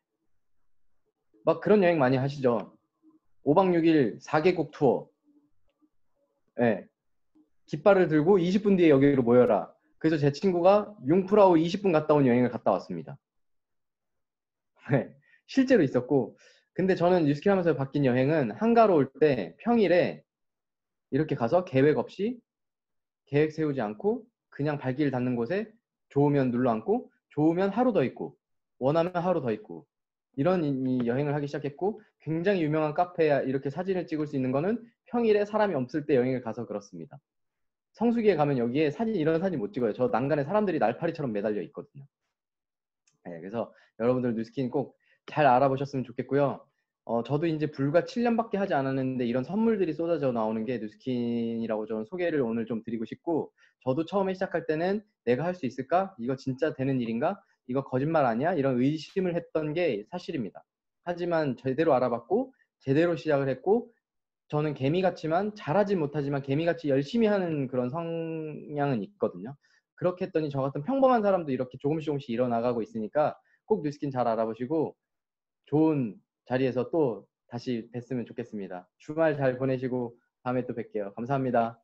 막 그런 여행 많이 하시죠. 오 박 육 일 사 개국 투어. 네. 깃발을 들고 이십 분 뒤에 여기로 모여라. 그래서 제 친구가 융프라우 이십 분 갔다 온 여행을 갔다 왔습니다. 네. 실제로 있었고 근데 저는 뉴스킬 하면서 바뀐 여행은 한가로울 때 평일에 이렇게 가서 계획 없이 계획 세우지 않고 그냥 발길 닿는 곳에 좋으면 눌러 앉고 좋으면 하루 더 있고 원하면 하루 더 있고 이런 이 여행을 하기 시작했고 굉장히 유명한 카페에 이렇게 사진을 찍을 수 있는 거는 평일에 사람이 없을 때 여행을 가서 그렇습니다. 성수기에 가면 여기에 사진 이런 사진 못 찍어요. 저 난간에 사람들이 날파리처럼 매달려 있거든요. 네, 그래서 여러분들 뉴스킨 꼭 잘 알아보셨으면 좋겠고요. 어, 저도 이제 불과 칠 년밖에 하지 않았는데 이런 선물들이 쏟아져 나오는 게 뉴스킨이라고 저는 소개를 오늘 좀 드리고 싶고 저도 처음에 시작할 때는 내가 할 수 있을까? 이거 진짜 되는 일인가? 이거 거짓말 아니야? 이런 의심을 했던 게 사실입니다. 하지만 제대로 알아봤고 제대로 시작을 했고 저는 개미같지만 잘하지 못하지만 개미같이 열심히 하는 그런 성향은 있거든요. 그렇게 했더니 저 같은 평범한 사람도 이렇게 조금씩 조금씩 일어나가고 있으니까 꼭 뉴스킨 잘 알아보시고 좋은 자리에서 또 다시 뵀으면 좋겠습니다. 주말 잘 보내시고 다음에 또 뵐게요. 감사합니다.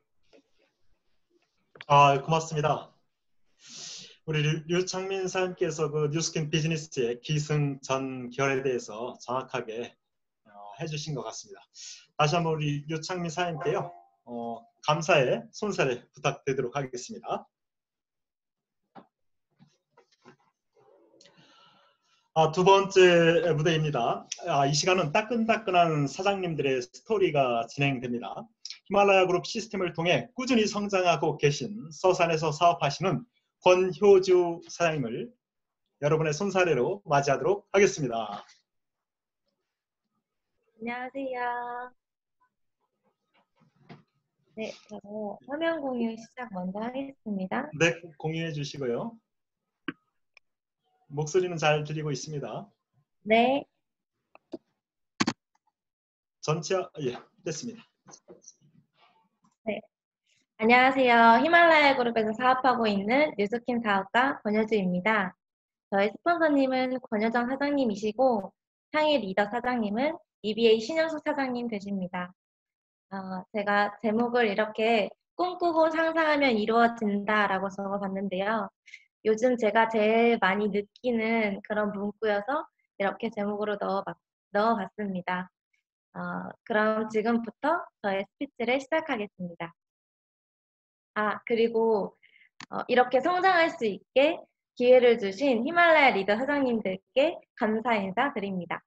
아, 고맙습니다. 우리 류- 류창민 사님께서 그 뉴스킨 비즈니스의 기승전결에 대해서 정확하게 어, 해주신 것 같습니다. 다시 한번 우리 류창민 사님께요. 어, 감사의 손사래 부탁드리도록 하겠습니다. 아, 두 번째 무대입니다. 아, 이 시간은 따끈따끈한 사장님들의 스토리가 진행됩니다. 히말라야 그룹 시스템을 통해 꾸준히 성장하고 계신 서산에서 사업하시는 권효주 사장님을 여러분의 손사래로 맞이하도록 하겠습니다. 안녕하세요. 네, 저는 화면 공유 시작 먼저 하겠습니다. 네, 공유해 주시고요. 목소리는 잘 들리고 있습니다. 네, 전체, 예, 됐습니다. 네. 안녕하세요. 히말라야 그룹에서 사업하고 있는 뉴스킨 사업가 권효주입니다. 저희 스폰서님은 권효정 사장님이시고 향일 리더 사장님은 이비에이 신영숙 사장님 되십니다. 어, 제가 제목을 이렇게 꿈꾸고 상상하면 이루어진다라고 적어봤는데요. 요즘 제가 제일 많이 느끼는 그런 문구여서 이렇게 제목으로 넣어봤, 넣어봤습니다. 어, 그럼 지금부터 저의 스피치를 시작하겠습니다. 아, 그리고 어, 이렇게 성장할 수 있게 기회를 주신 히말라야 리더 사장님들께 감사 인사 드립니다.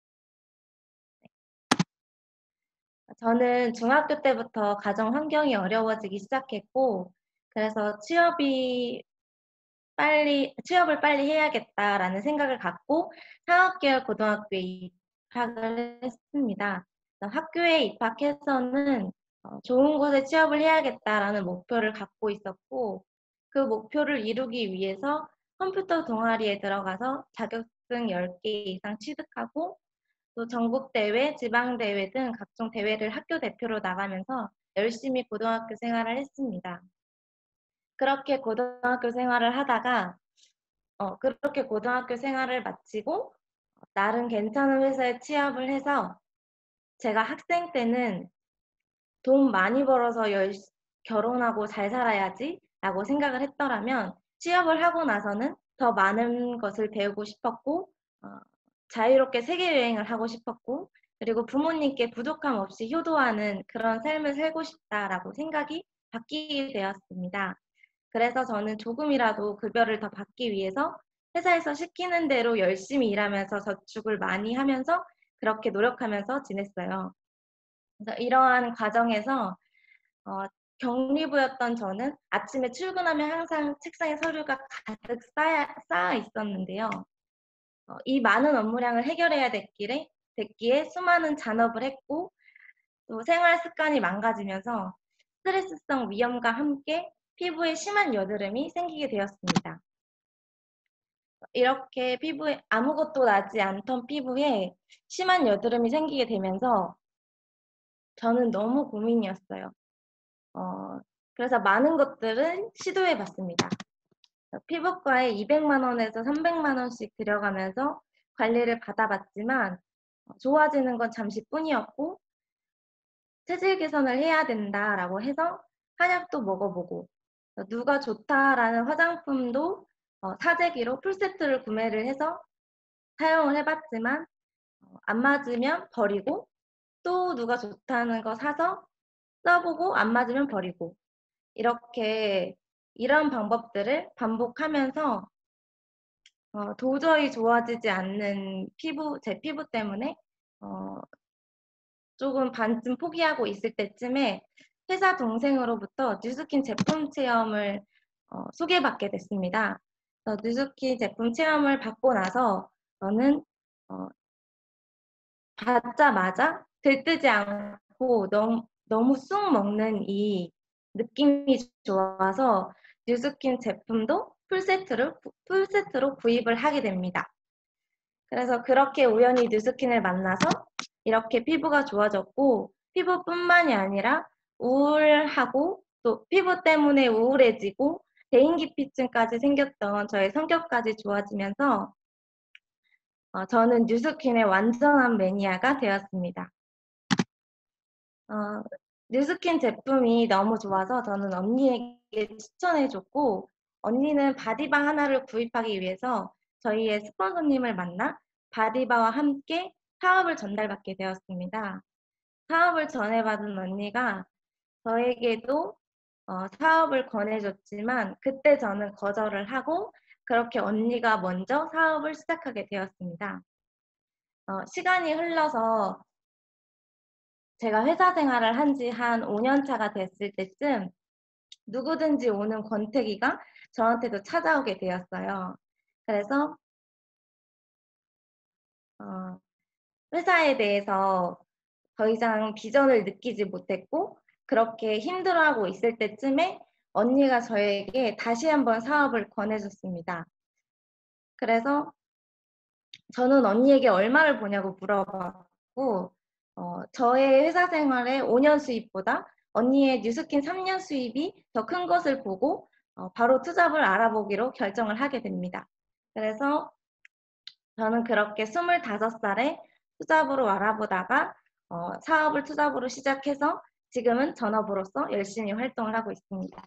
저는 중학교 때부터 가정 환경이 어려워지기 시작했고, 그래서 취업이 빨리, 취업을 빨리 해야겠다라는 생각을 갖고 상업계열 고등학교에 입학을 했습니다. 학교에 입학해서는 어, 좋은 곳에 취업을 해야겠다라는 목표를 갖고 있었고, 그 목표를 이루기 위해서 컴퓨터 동아리에 들어가서 자격증 열 개 이상 취득하고 또 전국대회, 지방대회 등 각종 대회를 학교 대표로 나가면서 열심히 고등학교 생활을 했습니다. 그렇게 고등학교 생활을 하다가 어, 그렇게 고등학교 생활을 마치고 나름 괜찮은 회사에 취업을 해서 제가 학생 때는 돈 많이 벌어서 열, 결혼하고 잘 살아야지 라고 생각을 했더라면 취업을 하고 나서는 더 많은 것을 배우고 싶었고 어, 자유롭게 세계 여행을 하고 싶었고 그리고 부모님께 부족함 없이 효도하는 그런 삶을 살고 싶다라고 생각이 바뀌게 되었습니다. 그래서 저는 조금이라도 급여를 더 받기 위해서 회사에서 시키는 대로 열심히 일하면서 저축을 많이 하면서 그렇게 노력하면서 지냈어요. 그래서 이러한 과정에서 어, 격리부였던 저는 아침에 출근하면 항상 책상에 서류가 가득 쌓여, 쌓여 있었는데요. 어, 이 많은 업무량을 해결해야 됐기에, 됐기에 수많은 잔업을 했고 또 생활 습관이 망가지면서 스트레스성 위염과 함께 피부에 심한 여드름이 생기게 되었습니다. 이렇게 피부에 아무것도 나지 않던 피부에 심한 여드름이 생기게 되면서 저는 너무 고민이었어요. 어, 그래서 많은 것들을 시도해 봤습니다. 피부과에 이백만 원에서 삼백만 원씩 들여가면서 관리를 받아봤지만 좋아지는 건 잠시뿐이었고 체질 개선을 해야 된다라고 해서 한약도 먹어보고 누가 좋다라는 화장품도 어, 사재기로 풀세트를 구매를 해서 사용을 해봤지만 어, 안 맞으면 버리고 또 누가 좋다는 거 사서 써보고 안 맞으면 버리고 이렇게 이런 방법들을 반복하면서 어, 도저히 좋아지지 않는 피부, 제 피부 때문에 어, 조금 반쯤 포기하고 있을 때쯤에 회사 동생으로부터 뉴스킨 제품 체험을 어, 소개받게 됐습니다. 그래서 뉴스킨 제품 체험을 받고 나서 저는 어, 받자마자 들뜨지 않고 너무, 너무 쑥 먹는 이 느낌이 좋아서 뉴스킨 제품도 풀세트를, 풀세트로 구입을 하게 됩니다. 그래서 그렇게 우연히 뉴스킨을 만나서 이렇게 피부가 좋아졌고 피부뿐만이 아니라 우울하고 또 피부 때문에 우울해지고 대인기피증까지 생겼던 저의 성격까지 좋아지면서 어, 저는 뉴스킨의 완전한 매니아가 되었습니다. 어, 뉴스킨 제품이 너무 좋아서 저는 언니에게 추천해줬고 언니는 바디바 하나를 구입하기 위해서 저희의 스폰서님을 만나 바디바와 함께 사업을 전달받게 되었습니다. 사업을 전해받은 언니가 저에게도 어, 사업을 권해줬지만 그때 저는 거절을 하고 그렇게 언니가 먼저 사업을 시작하게 되었습니다. 어, 시간이 흘러서 제가 회사 생활을 한 지 한 오 년 차가 됐을 때쯤 누구든지 오는 권태기가 저한테도 찾아오게 되었어요. 그래서 어, 회사에 대해서 더 이상 비전을 느끼지 못했고 그렇게 힘들어하고 있을 때쯤에 언니가 저에게 다시 한번 사업을 권해줬습니다. 그래서 저는 언니에게 얼마를 버냐고 물어봤고 어, 저의 회사 생활의 오 년 수입보다 언니의 뉴스킨 삼 년 수입이 더 큰 것을 보고 어, 바로 투잡을 알아보기로 결정을 하게 됩니다. 그래서 저는 그렇게 스물다섯 살에 투잡으로 알아보다가 어, 사업을 투잡으로 시작해서 지금은 전업으로서 열심히 활동을 하고 있습니다.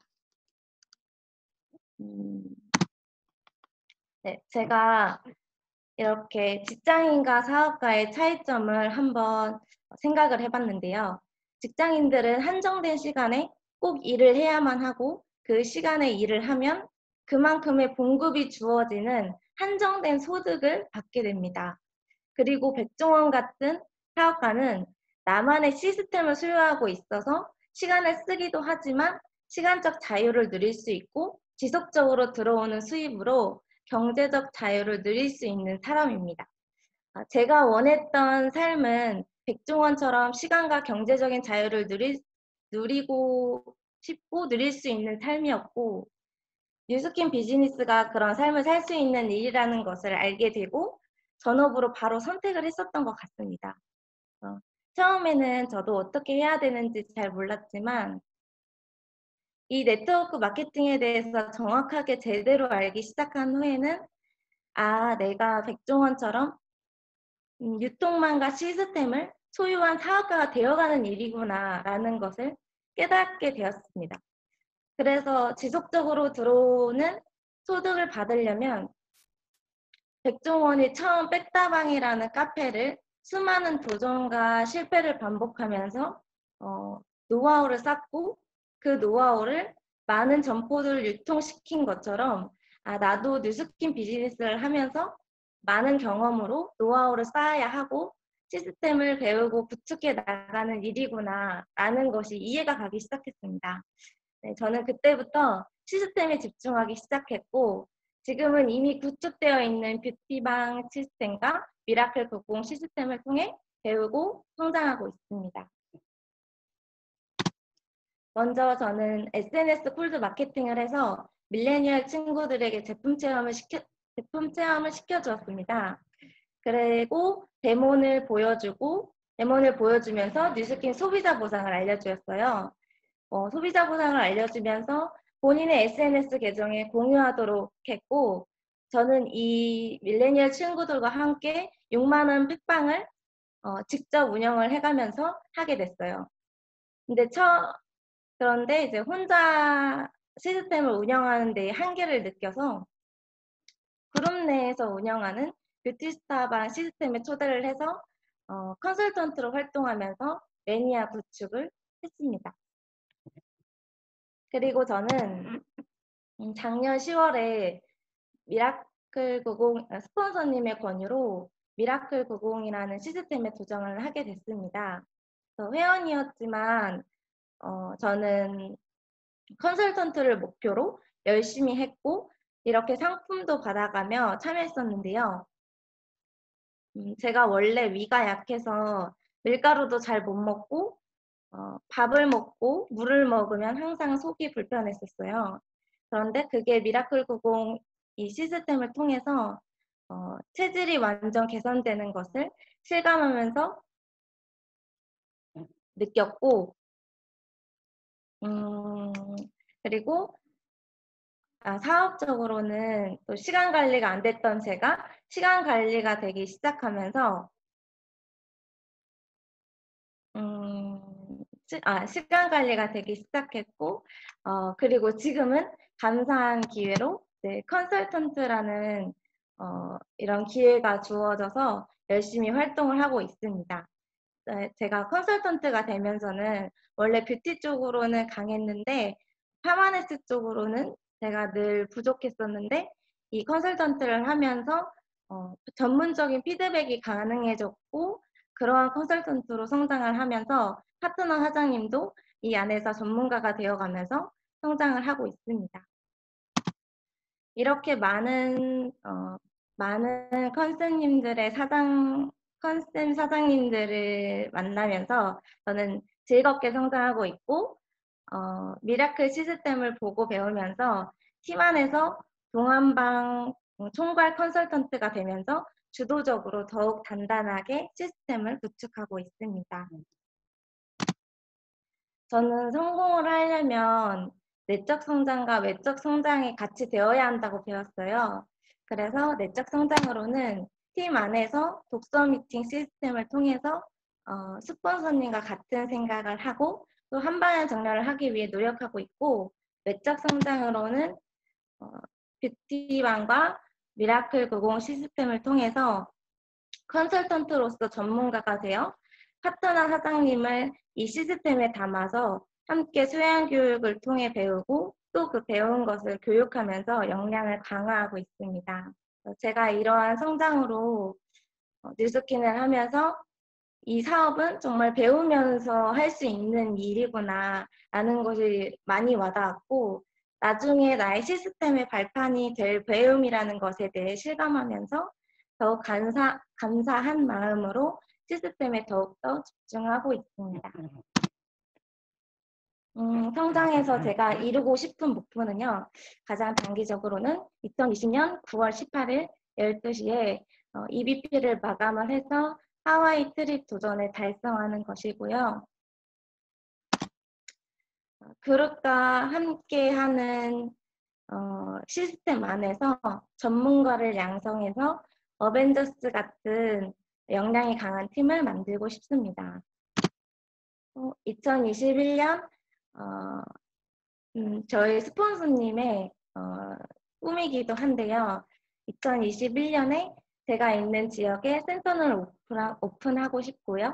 음, 네, 제가 이렇게 직장인과 사업가의 차이점을 한번 생각을 해봤는데요. 직장인들은 한정된 시간에 꼭 일을 해야만 하고 그 시간에 일을 하면 그만큼의 봉급이 주어지는 한정된 소득을 받게 됩니다. 그리고 백종원 같은 사업가는 나만의 시스템을 소유하고 있어서 시간을 쓰기도 하지만 시간적 자유를 누릴 수 있고 지속적으로 들어오는 수입으로 경제적 자유를 누릴 수 있는 사람입니다. 제가 원했던 삶은 백종원처럼 시간과 경제적인 자유를 누릴, 누리고 싶고 누릴 수 있는 삶이었고 뉴스킨 비즈니스가 그런 삶을 살 수 있는 일이라는 것을 알게 되고 전업으로 바로 선택을 했었던 것 같습니다. 어, 처음에는 저도 어떻게 해야 되는지 잘 몰랐지만 이 네트워크 마케팅에 대해서 정확하게 제대로 알기 시작한 후에는 아, 내가 백종원처럼 음, 유통망과 시스템을 소유한 사업가가 되어가는 일이구나 라는 것을 깨닫게 되었습니다. 그래서 지속적으로 들어오는 소득을 받으려면 백종원이 처음 백다방이라는 카페를 수많은 도전과 실패를 반복하면서 어, 노하우를 쌓고 그 노하우를 많은 점포들을 유통시킨 것처럼 아, 나도 뉴스킨 비즈니스를 하면서 많은 경험으로 노하우를 쌓아야 하고 시스템을 배우고 구축해 나가는 일이구나 라는 것이 이해가 가기 시작했습니다. 네, 저는 그때부터 시스템에 집중하기 시작했고 지금은 이미 구축되어 있는 뷰티방 시스템과 미라클 구공 시스템을 통해 배우고 성장하고 있습니다. 먼저 저는 에스엔에스 콜드 마케팅을 해서 밀레니얼 친구들에게 제품 체험을 시켜, 제품 체험을 시켜주었습니다. 그리고 데모를 보여주고, 데모를 보여주면서 뉴스킨 소비자 보상을 알려주었어요. 어, 소비자 보상을 알려주면서 본인의 에스엔에스 계정에 공유하도록 했고, 저는 이 밀레니얼 친구들과 함께 육만 원 팩방을 어, 직접 운영을 해가면서 하게 됐어요. 근데 처, 그런데 이제 혼자 시스템을 운영하는 데 한계를 느껴서 그룹 내에서 운영하는 뷰티스타방 시스템에 초대를 해서 어, 컨설턴트로 활동하면서 매니아 구축을 했습니다. 그리고 저는 작년 시월에 미라클 구공 스폰서님의 권유로 미라클 구공이라는 시스템에 도전을 하게 됐습니다. 회원이었지만 어, 저는 컨설턴트를 목표로 열심히 했고 이렇게 상품도 받아가며 참여했었는데요. 음, 제가 원래 위가 약해서 밀가루도 잘 못 먹고 어, 밥을 먹고 물을 먹으면 항상 속이 불편했었어요. 그런데 그게 미라클 구공 이 시스템을 통해서 어, 체질이 완전 개선되는 것을 실감하면서 느꼈고 음, 그리고 아, 사업적으로는 또 시간 관리가 안 됐던 제가 시간 관리가 되기 시작하면서 음, 시, 아, 시간 관리가 되기 시작했고 어, 그리고 지금은 감사한 기회로 네, 컨설턴트라는 어, 이런 기회가 주어져서 열심히 활동을 하고 있습니다. 네, 제가 컨설턴트가 되면서는 원래 뷰티 쪽으로는 강했는데 파마네스 쪽으로는 제가 늘 부족했었는데 이 컨설턴트를 하면서 어, 전문적인 피드백이 가능해졌고 그러한 컨설턴트로 성장을 하면서 파트너 사장님도 이 안에서 전문가가 되어가면서 성장을 하고 있습니다. 이렇게 많은 어, 많은 컨셉님들의 사장 컨셉 사장님들을 만나면서 저는 즐겁게 성장하고 있고 어, 미라클 시스템을 보고 배우면서 팀 안에서 동안방 총괄 컨설턴트가 되면서 주도적으로 더욱 단단하게 시스템을 구축하고 있습니다. 저는 성공을 하려면 내적 성장과 외적 성장이 같이 되어야 한다고 배웠어요. 그래서 내적 성장으로는 팀 안에서 독서 미팅 시스템을 통해서 어, 스폰서님과 같은 생각을 하고 또 한반의 정렬을 하기 위해 노력하고 있고 외적 성장으로는 어, 뷰티방과 미라클 구공 시스템을 통해서 컨설턴트로서 전문가가 되어 파트너 사장님을 이 시스템에 담아서 함께 수양 교육을 통해 배우고 또 그 배운 것을 교육하면서 역량을 강화하고 있습니다. 제가 이러한 성장으로 뉴스킨을 하면서 이 사업은 정말 배우면서 할 수 있는 일이구나 라는 것이 많이 와닿았고 나중에 나의 시스템의 발판이 될 배움이라는 것에 대해 실감하면서 더욱 감사, 감사한 마음으로 시스템에 더욱더 집중하고 있습니다. 음, 성장해서 제가 이루고 싶은 목표는요. 가장 단기적으로는 이천이십 년 구월 십팔일 열두 시에 어, 이비피를 마감을 해서 하와이 트립 도전을 달성하는 것이고요. 그룹과 함께하는 어, 시스템 안에서 전문가를 양성해서 어벤져스 같은 역량이 강한 팀을 만들고 싶습니다. 어, 이천이십일 년 어, 음, 저희 스폰서님의 어, 꿈이기도 한데요. 이천이십일 년에 제가 있는 지역에 센터를 오픈하고 싶고요.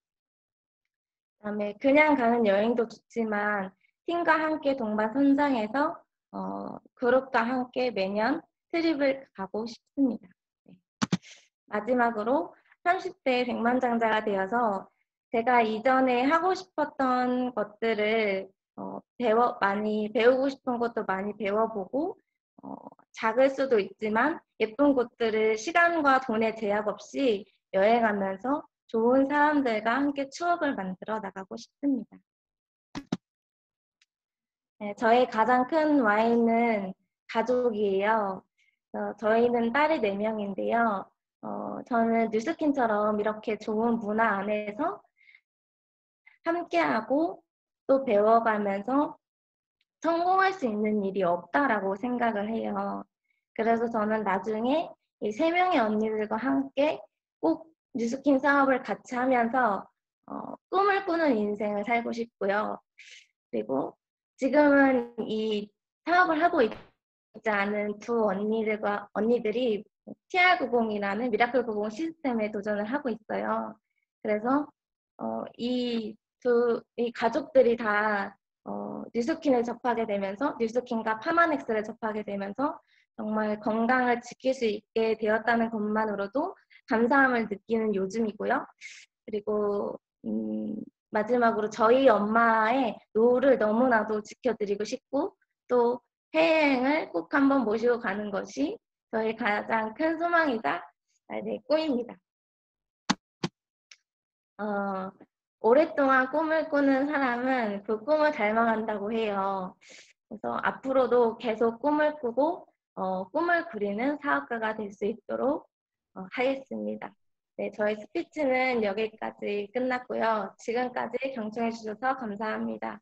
그다음에 그냥 가는 여행도 좋지만 팀과 함께 동반 선장해서 어, 그룹과 함께 매년 트립을 가고 싶습니다. 네. 마지막으로 삼십 대 백만장자가 되어서 제가 이전에 하고 싶었던 것들을 어, 배워, 많이 배우고 싶은 것도 많이 배워보고 어, 작을 수도 있지만 예쁜 곳들을 시간과 돈의 제약 없이 여행하면서 좋은 사람들과 함께 추억을 만들어 나가고 싶습니다. 네, 저의 가장 큰 와인은 가족이에요. 어, 저희는 딸이 네 명인데요. 어, 저는 뉴스킨처럼 이렇게 좋은 문화 안에서 함께하고 또 배워가면서 성공할 수 있는 일이 없다라고 생각을 해요. 그래서 저는 나중에 이 세 명의 언니들과 함께 꼭 뉴스킨 사업을 같이 하면서 어, 꿈을 꾸는 인생을 살고 싶고요. 그리고 지금은 이 사업을 하고 있지 않은 두 언니들과 언니들이 티알 구십이라는 미라클 구십 시스템에 도전을 하고 있어요. 그래서 어, 이 두 이 가족들이 다 어, 뉴스킨을 접하게 되면서 뉴스킨과 파마넥스를 접하게 되면서 정말 건강을 지킬 수 있게 되었다는 것만으로도 감사함을 느끼는 요즘이고요. 그리고 음, 마지막으로 저희 엄마의 노후를 너무나도 지켜드리고 싶고 또 해외여행을 꼭 한번 모시고 가는 것이 저희 가장 큰 소망이자 네, 꿈입니다. 어, 오랫동안 꿈을 꾸는 사람은 그 꿈을 닮아간다고 해요. 그래서 앞으로도 계속 꿈을 꾸고 어, 꿈을 그리는 사업가가 될 수 있도록 어, 하겠습니다. 네, 저희 스피치는 여기까지 끝났고요. 지금까지 경청해 주셔서 감사합니다.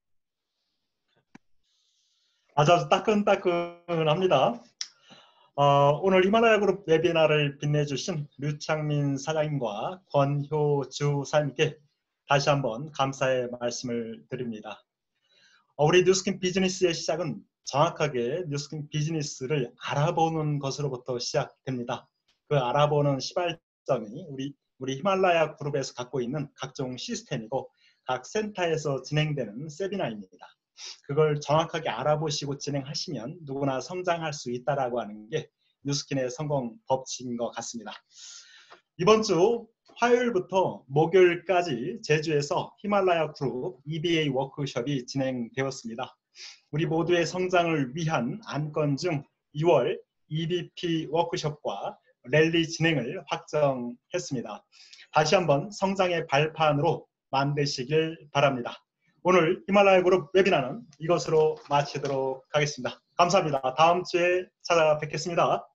아주 따끈따끈합니다. 어, 오늘 히말라야 그룹 웨비나를 빛내주신 류창민 사장님과 권효주 사장님께 다시 한번 감사의 말씀을 드립니다. 어, 우리 뉴스킨 비즈니스의 시작은 정확하게 뉴스킨 비즈니스를 알아보는 것으로부터 시작됩니다. 그 알아보는 시발점이 우리, 우리 히말라야 그룹에서 갖고 있는 각종 시스템이고 각 센터에서 진행되는 세미나입니다. 그걸 정확하게 알아보시고 진행하시면 누구나 성장할 수 있다라고 하는 게 뉴스킨의 성공 법칙인 것 같습니다. 이번 주 화요일부터 목요일까지 제주에서 히말라야 그룹 이비에이 워크숍이 진행되었습니다. 우리 모두의 성장을 위한 안건 중 이월 이비피 워크숍과 랠리 진행을 확정했습니다. 다시 한번 성장의 발판으로 만드시길 바랍니다. 오늘 히말라야 그룹 웨비나는 이것으로 마치도록 하겠습니다. 감사합니다. 다음 주에 찾아뵙겠습니다.